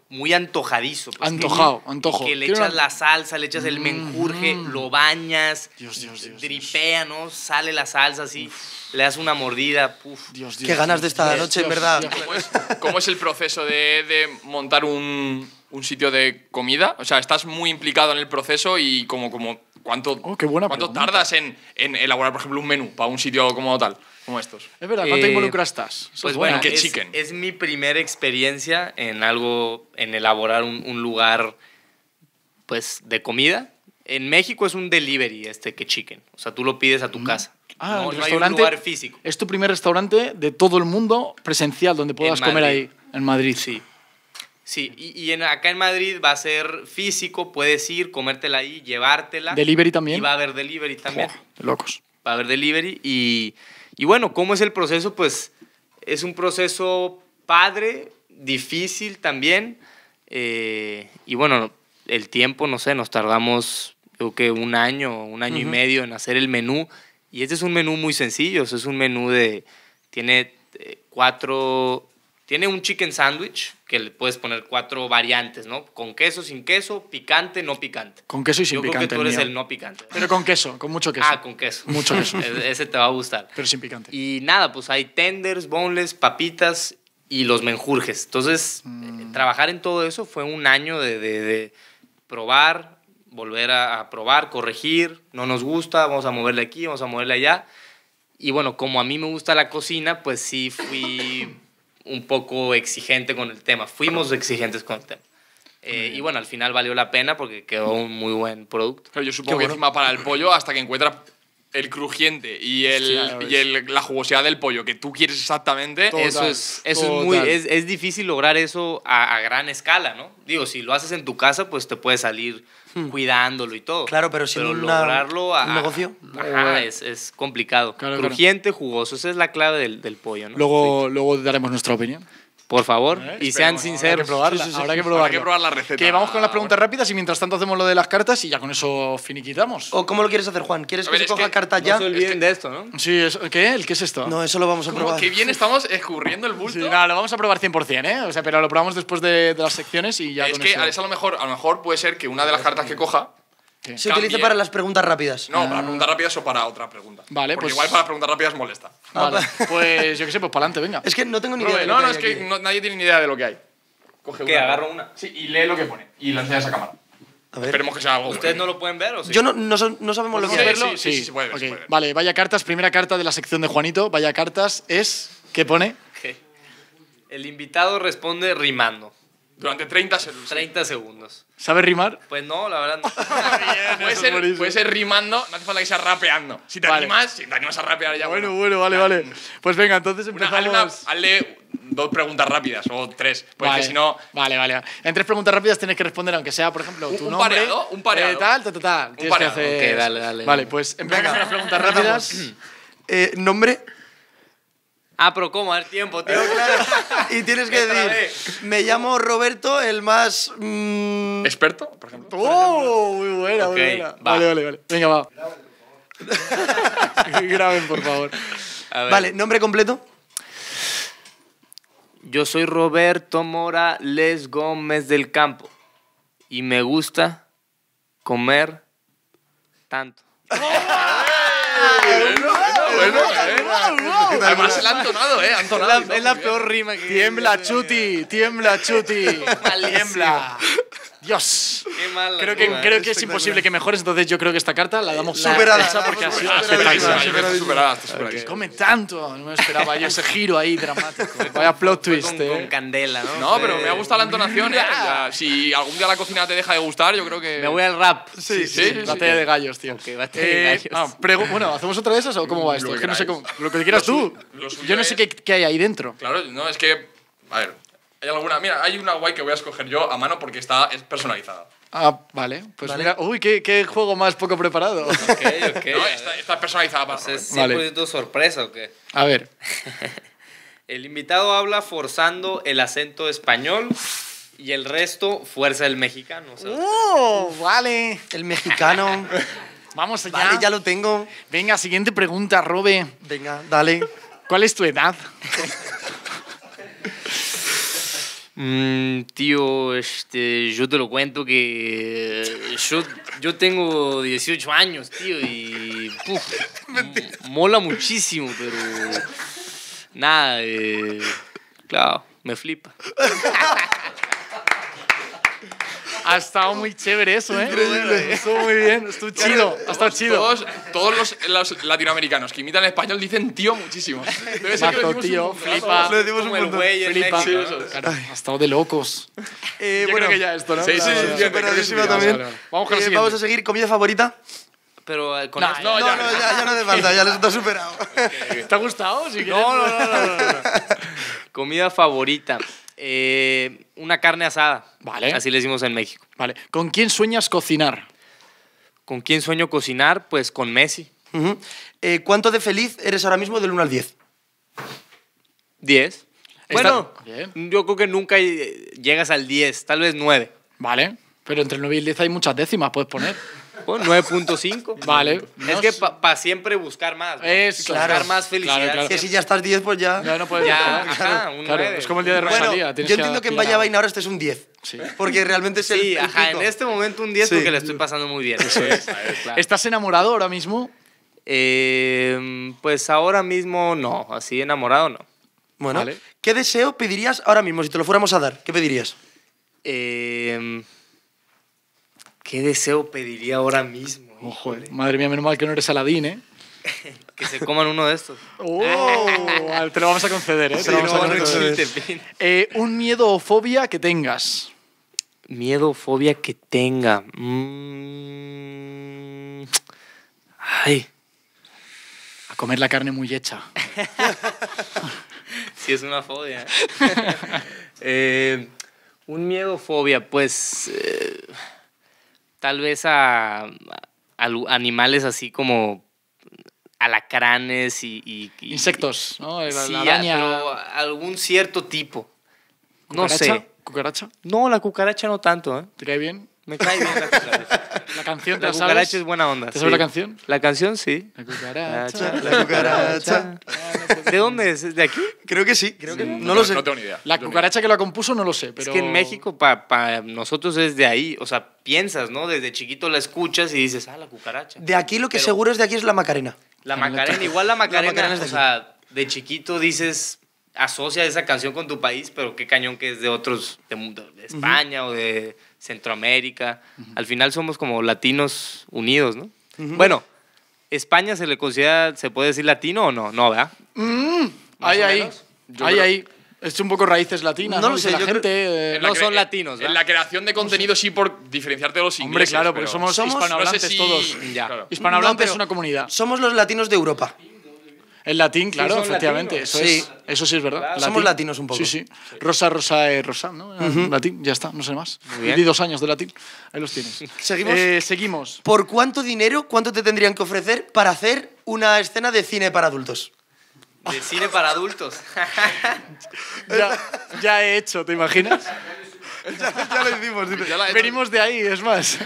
muy antojadizo. Pues, Antojado, antojo. Que le Quiero echas una- la salsa, le echas el menjurje, lo bañas, Dios. dripea, ¿no? Sale la salsa así, le das una mordida, puf. Dios, Qué ganas de esta noche, en verdad. ¿Cómo es el proceso de montar un sitio de comida? O sea, estás muy implicado en el proceso y ¿cuánto, Oh, qué buena cuánto pregunta. tardas en elaborar, por ejemplo, un menú para un sitio como tal, como estos? Es verdad, ¿cuánto Eh, involucras estás? Eso Pues es bueno, ¿En qué es, chicken? es mi primera experiencia en algo, en elaborar un lugar, pues, de comida. En México es un delivery que chicken. O sea, tú lo pides a tu casa. Ah, no, el no hay un restaurante lugar físico. es tu primer restaurante de todo el mundo presencial donde puedas En comer Madrid. ahí, en Madrid. Sí. Sí, acá en Madrid va a ser físico, puedes ir, comértela ahí, llevártela. Delivery también. Y va a haber delivery también. Buah, de locos. Va a haber delivery. Y bueno, ¿cómo es el proceso? Pues es un proceso padre, difícil también. Y bueno, el tiempo, no sé, nos tardamos creo que un año y medio en hacer el menú. Y este es un menú muy sencillo. Es un menú tiene tiene un chicken sandwich que le puedes poner 4 variantes, ¿no? Con queso, sin queso, picante, no picante. Con queso y sin Yo picante. creo que tú eres mío. el no picante. Pero con queso, con mucho queso. Ah, con queso. Mucho queso. Ese te va a gustar. Pero sin picante. Y nada, pues hay tenders, boneless, papitas y los menjurjes. Entonces, trabajar en todo eso fue un año de probar, volver a probar, corregir. No nos gusta, vamos a moverle aquí, vamos a moverle allá. Y bueno, como a mí me gusta la cocina, pues sí fui un poco exigente con el tema. Fuimos exigentes con el tema. Y bueno, al final valió la pena porque quedó un muy buen producto. Pero yo supongo que encima para el pollo, hasta que encuentras el crujiente y, la jugosidad del pollo que tú quieres exactamente, Total, Eso es total. es difícil lograr eso a gran escala, ¿no? Digo, si lo haces en tu casa, pues te puede salir cuidándolo y todo. Claro, pero siendo un negocio. Ajá, es complicado. Claro, claro. Crujiente, jugoso, esa es la clave del pollo, ¿no? Luego daremos nuestra opinión. Por favor, y sean esperemos, sinceros. Habrá que probarla. Habrá que probarla. habrá que probar la receta. Que vamos con las preguntas rápidas y mientras tanto hacemos lo de las cartas y ya con eso finiquitamos. ¿O cómo lo quieres hacer, Juan? ¿Quieres A que ver, se es coja que carta No ya? se olviden de esto, ¿no? Sí, ¿qué? ¿El qué es esto? No, eso lo vamos a Como probar. que bien estamos escurriendo el bulto. Sí, nada, lo vamos a probar 100%, ¿eh? O sea, pero lo probamos después de las secciones y ya Es con que eso. a lo mejor puede ser que una de las cartas que coja. Se utiliza cambie. para las preguntas rápidas. No, para preguntas rápidas o para otra pregunta. Vale, Porque pues- igual para preguntas rápidas molesta. Vale, pues yo qué sé, pues para adelante, venga. Es que no tengo ni idea. de lo No, que no, hay es que aquí. nadie tiene ni idea de lo que hay. Coge ¿Qué? Agarro una. Sí, y lee lo que pone. Y lo enseñas a cámara. A ver. Esperemos que sea algo. ¿Ustedes bueno. no lo pueden ver o sí? Yo no sabemos lo que Sí, es. verlo? sí, se puede ver, Ok, se puede ver. Vale, vaya cartas. Primera carta de la sección de Juanito. Vaya cartas es... ¿Qué pone? Ok. El invitado responde rimando. Durante 30 segundos. 30 segundos. ¿Sabe rimar? Pues no, la verdad no. Puede ser rimando, no hace falta que sea rapeando. Si te Vale. animas a rapear ya. Bueno, vale. Pues venga, entonces empezamos... Hazle 2 preguntas rápidas o 3. Pues Vale. que si no. Vale. En 3 preguntas rápidas tienes que responder, aunque sea, por ejemplo, tu Un nombre. pareado, un pareado. Tal. Tienes que pareado. hacer... Ok, dale. Vale, pues empezamos con las preguntas rápidas. Nombre. Pero ¿cómo? Al tiempo, tío. Y tienes que Me trabé. decir, me llamo Roberto, el más... ¿Experto, por ejemplo? ¡Oh! Muy buena, Ok, muy buena. va. Vale. Venga, va. Graben, por favor. A ver. Vale, nombre completo. Yo soy Roberto Morales Gómez del Campo y me gusta comer tanto. Además, él ha entonado, ¿eh? Ha entonado y todo, Es la muy bien. peor rima que Tiembla, Chuti. Malísimo. Tiembla. Dios. Qué mala Creo rima. que es imposible que mejores, entonces yo creo que esta carta la damos Superada. hecha porque ha sido Superadísima, superadísima. está superada, está superadísima. Come tanto, no me esperaba yo ese giro ahí dramático. Vaya plot twist, Con candela, ¿no? No, pero me ha gustado la entonación, ¿eh? Ya, si algún día la cocina te deja de gustar, yo creo que. Me voy al rap. sí. Batalla de gallos, tío. Ok, batalla de gallos. Bueno, ¿hacemos otra de esas o cómo va esto? Lo Es que que no sé queráis. cómo. Lo que quieras tú. lo suyo Yo no sé es- qué hay ahí dentro. Claro, no, es que. A ver. Hay alguna. Mira, hay una guay que voy a escoger yo a mano porque es personalizada. Vale. Pues Vale. mira. Uy, qué juego más poco preparado. Ok. No, esta es personalizada para. ¿Es Robert. 100% sorpresa o qué? A ver. El invitado habla forzando el acento español y el resto fuerza el mexicano. O sea, Vale. El mexicano. Vamos allá. Vale, ya lo tengo. Venga, siguiente pregunta, Robe. Venga, dale. ¿Cuál es tu edad? Tío, yo te lo cuento que yo tengo 18 años, tío, y mola muchísimo, pero nada, claro, me flipa. Ha estado muy chévere eso, ¿eh? Increíble. Estuvo muy bien, estuvo chido. Ha estado chido. Todos los latinoamericanos que imitan el español dicen tío muchísimo. Debe ser que lo Mazo, decimos tío, un montón. flipa. Lo decimos Como un el montón. güey en Flipa. México, Sí, ¿no? eso es. Claro, ha estado de locos. Yo Yo creo creo que ya esto, ¿no? Sí, sí, Vale, sí, vale, sí, Superadísima sí, también. vale. Vamos con la siguiente. Vamos a seguir. ¿Comida favorita? Pero con No, esto- no, No, ya no hace falta, ya les está superado. ¿Te ha gustado? Si quieres, No. Comida favorita. Una carne asada. Vale. Así le decimos en México. Vale. ¿Con quién sueñas cocinar? ¿Con quién sueño cocinar? Pues con Messi. Ujú. ¿Cuánto de feliz eres ahora mismo del 1 al 10? 10. Bueno, Bien. yo creo que nunca llegas al 10, tal vez 9. Vale. Pero entre el 9 y el 10 hay muchas décimas, puedes poner. Bueno, 9.5. Vale. Es que para siempre buscar más. ¿no? Eso. Buscar Claro. más felicidad. Claro, claro. Que si ya estás 10, pues ya... Ya no puedes Ya, mejorar. ajá, un Claro, 9. es como el día de Bueno, Rosalía. yo tienes entiendo que en aspirar Vaya a- Vaina ahora este es un 10. Sí. Porque realmente es Sí, el ajá, pico. en este momento un 10 Sí. porque le estoy pasando muy bien. Claro. ¿Estás enamorado ahora mismo? Pues ahora mismo no, así enamorado no. Bueno, Vale. ¿qué deseo pedirías ahora mismo si te lo fuéramos a dar? ¿Qué pedirías? ¿Qué deseo pediría ahora mismo? Ojo, Híjole. madre mía, menos mal que no eres Aladín, ¿eh? Que se coman uno de estos. Vale, te lo vamos a conceder, ¿eh? Te lo vamos a no, no, conceder. Chiltepín. Un miedo o fobia que tengas. Miedo o fobia que tenga. Ay, A comer la carne muy hecha. sí es una fobia. Un miedo o fobia, pues tal vez a animales así como alacranes y Insectos, ¿no? La sí, araña. pero algún cierto tipo. No ¿Cucaracha? sé. ¿Cucaracha? No, la cucaracha no tanto, ¿eh? ¿Te cae bien? Me cae bien la cucaracha. ¿La canción te La la sabes? cucaracha es buena onda. ¿Te sabes la canción? La canción, sí. La cucaracha. La cucaracha. ¿De dónde es? ¿Es de aquí? Creo que sí, creo que no lo sé. No tengo ni idea. La cucaracha que la compuso no lo sé, pero... Es que en México, para nosotros es de ahí. O sea, piensas, ¿no? Desde chiquito la escuchas y dices, la cucaracha. De aquí lo que Pero- seguro es de aquí es la Macarena. La Macarena, igual la Macarena, Macarena es de o sea, de chiquito dices, asocia esa canción con tu país, pero qué cañón que es de otros, de España o de Centroamérica. Al final somos como latinos unidos, ¿no? Bueno, ¿España se le considera, se puede decir latino o no? No, ¿verdad? Ahí, o ahí. menos. Ahí. Es un poco raíces latinas, No ¿no? lo Dice sé, la yo gente... En la No cre- son latinos, En ¿verdad? la creación de contenido sí por diferenciarte de los ingleses. Hombre, claro, porque pero- somos Somos- hispanohablantes no sé si- todos. Ya. Claro. Hispanohablantes No, pero es una comunidad. Somos los latinos de Europa. El latín, claro, son efectivamente. latinos. Eso sí es verdad. Claro. Somos latinos un poco. Sí, sí. Rosa, rosa, ¿no? Latín, ya está, no sé más. Muy bien. Di 2 años de latín. Ahí los tienes. ¿Seguimos? Seguimos. ¿Por cuánto dinero, cuánto te tendrían que ofrecer para hacer una escena de cine para adultos? De cine para adultos. Ya he hecho, ¿te imaginas? Ya lo hicimos, dice. Ya la he hecho. Venimos de ahí, es más.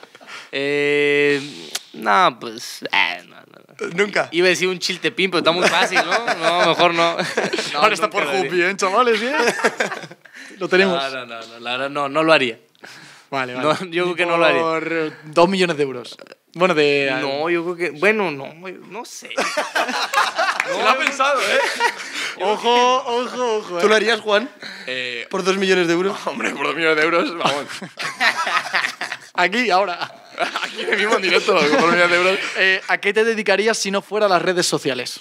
No, pues... no. Nunca. Iba a decir un chiltepín, pero está muy fácil, ¿no? No, mejor no. No, Ahora está nunca por lo haría. Jupi, ¿eh, chavales? ¿Bien? Lo tenemos. No, la verdad no lo haría. Vale, No, yo creo que no lo haría. Por 2 millones de euros. Bueno, de... No, yo creo que... Bueno, no sé. Se lo ha pensado, ¿eh? Ojo, ¿Tú lo harías, Juan? ¿Por 2 millones de euros? Hombre, por 2 millones de euros, vamos. Aquí, ahora. Aquí mismo en directo, con 2 millones de euros. ¿A qué te dedicarías si no fuera las redes sociales?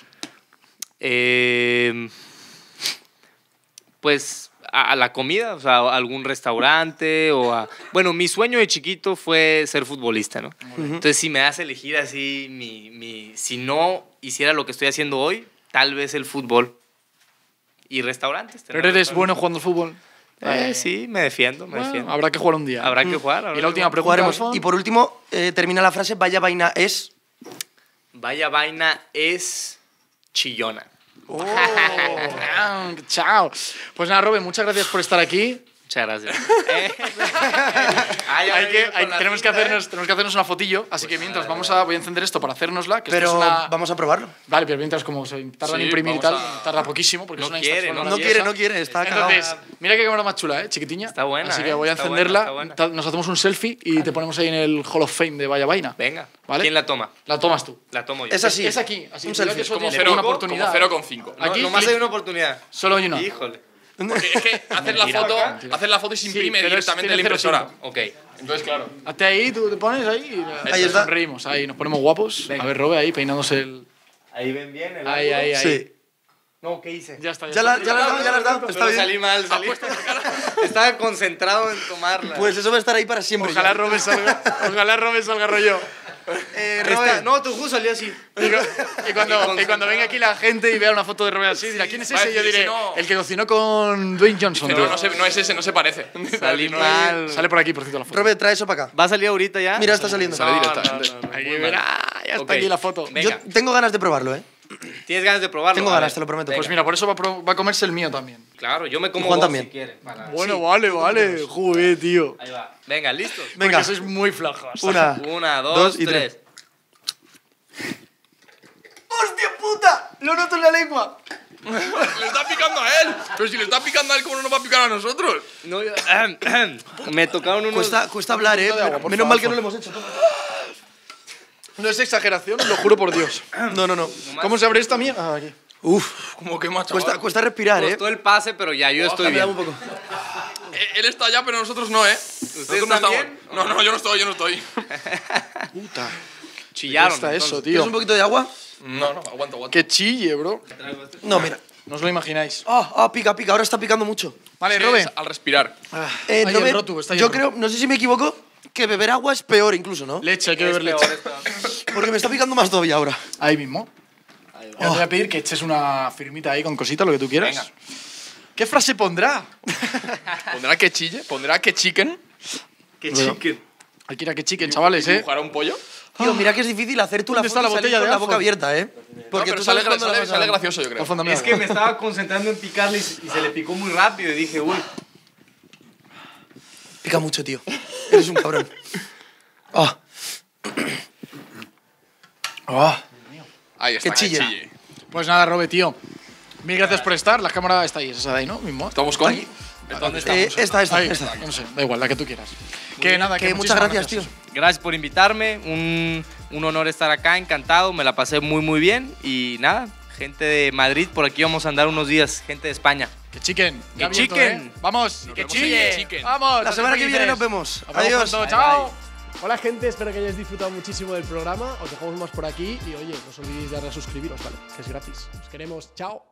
Pues a la comida, o sea, a algún restaurante o a... Bueno, mi sueño de chiquito fue ser futbolista, ¿no? Entonces, si me das a elegir así, si no hiciera lo que estoy haciendo hoy, tal vez el fútbol y restaurantes. ¿Pero eres bueno jugando al fútbol? Sí, me defiendo. Bueno, habrá que jugar un día. Habrá que jugar. Y la última pregunta, Jugaremos. Alfonso. Y por último, termina la frase, vaya vaina es... Vaya vaina es chillona. Chao. Pues nada, Robin, muchas gracias por estar aquí. Muchas gracias. Tenemos que hacernos una fotillo, así que mientras voy a encender esto para hacérnosla. Que Pero esto es una... vamos a probarlo. Vale, pero mientras como se tardan en Sí, imprimir y tal, vamos a- tarda poquísimo porque No es una quiere, instalación ¿no? maravillosa. No quiere, está cagado. Entonces, mira qué cámara más chula, chiquitiña. Está buena, Así que voy a está encenderla, buena, está buena. nos hacemos un selfie y te ponemos ahí en el Hall of Fame de Vaya Vaina. Venga. ¿Vale? ¿Quién la toma? La tomas tú. La tomo yo. Es así. Es aquí, así. Un cuidado selfie. que solo Como tienes una como oportunidad. 0,5. No, Aquí, nomás clic. hay una oportunidad. Solo hay una. Híjole. Porque es que hacer la Mentira, foto, mentira. hacer la foto y se imprime pero es- directamente en la tiene impresora. 0,5. Ok. Entonces, claro. Hazte ahí, tú te pones ahí y Ahí está. sonreímos. Ahí nos ponemos guapos. Venga. A ver, Robe, ahí peinándose el... Ahí ven bien el Ahí, ahí, ahí. Sí. No, ¿qué hice? Ya está, Ya la has dado. Pero Está bien. salí mal, salí. Estaba concentrado en tomarla. Pues eso va a estar ahí para siempre. Ojalá ya. Robe salga rollo. Robert, No, tu jugo salió así. Y cuando venga aquí la gente y vea una foto de Robe así, dirá, ¿quién es Va a ese? Y yo decir, diré, si no- el que cocinó con Dwayne Johnson. No, no es ese, no se parece. Salí mal. Sale por aquí, por cierto, la foto. Robert, trae eso para acá. ¿Va a salir ahorita ya? Mira, está saliendo. Sale directamente. Aquí, Muy mal. mira, ya está Ok. aquí la foto. Venga. Yo tengo ganas de probarlo, ¿eh? ¿Tienes ganas de probarlo? Tengo A ganas, ver, te lo prometo. venga. Pues mira, por eso va a comerse el mío también. Claro, yo me como Juan dos también. si quiere. Para- Bueno, vale. Joder, tío. Ahí va. Venga, ¿listos? Venga. Porque sois muy flojos. Una. Una, Dos dos, y tres. ¡Hostia puta! ¡Lo noto en la lengua! Le está picando a él. Pero si le está picando a él, ¿cómo no nos va a picar a nosotros? No, yo- me tocaron unos... Cuesta hablar, ¿eh? Un poquito de agua, por Menos favor. mal que no lo hemos hecho. No es exageración, lo juro por Dios. No. ¿Cómo se abre esta mierda? Ah, aquí. Uf, Como que macho. cuesta respirar, ¿eh? Costó el pase, pero ya, yo estoy bien. un poco. Él está allá, pero nosotros no, ¿eh? Nosotros no están estamos. bien? No, yo no estoy. Puta. Chillaron. Está eso, entonces. tío. ¿Quieres un poquito de agua? No, aguanta. Que chille, bro. No, mira. No os lo imagináis. Pica. Ahora está picando mucho. Vale, Es que Robe. es al respirar. Ahí el Robert, Rotu, está ahí yo el creo, no sé si me equivoco, que beber agua es peor incluso, ¿no? Leche, hay que Es beber peor, leche. es peor. Porque me está picando más todavía ahora. Ahí mismo. Te voy a pedir que eches una firmita ahí con cosita, lo que tú quieras. Venga. ¿Qué frase pondrá? ¿Pondrá que chille? ¿Pondrá que chicken? Qué chicken. Hay que ir a que chiquen, chavales, ¿Dibujará un pollo? Tío, mira que es difícil hacer tú la ¿Dónde foto está la y salir botella con de la Alfon? boca abierta, ¿eh? Porque tú pero sabes cuándo la vas a sale dar. gracioso, yo creo. Al fondo Es que me estaba concentrando en picarle y se le picó muy rápido y dije, uy. Pica mucho, tío. Eres un cabrón. Ah. Ah. Ahí está, Que chille. Pues nada, Robe, tío. Mil gracias por estar. La cámara está ahí, es esa de ahí, ¿no? Mismo. ¿Estamos con? Aquí. ¿Dónde Esta. Ahí, no sé, da igual, la que tú quieras. Que nada, Que muchas muchísimas gracias, tío. Gracias por invitarme. Un honor estar acá, encantado. Me la pasé muy bien. Y nada, gente de Madrid, por aquí vamos a andar unos días. Gente de España. Que chiquen. Que ya abierto, chiquen. ¿eh? Vamos, Nos que vemos en chille. Que chiquen. Vamos. La semana que viene nos vemos. Adiós. Adiós. Chao. Hola gente, espero que hayáis disfrutado muchísimo del programa. Os dejamos más por aquí y oye, no os olvidéis darle a suscribiros, ¿vale? Que es gratis. Os queremos. Chao.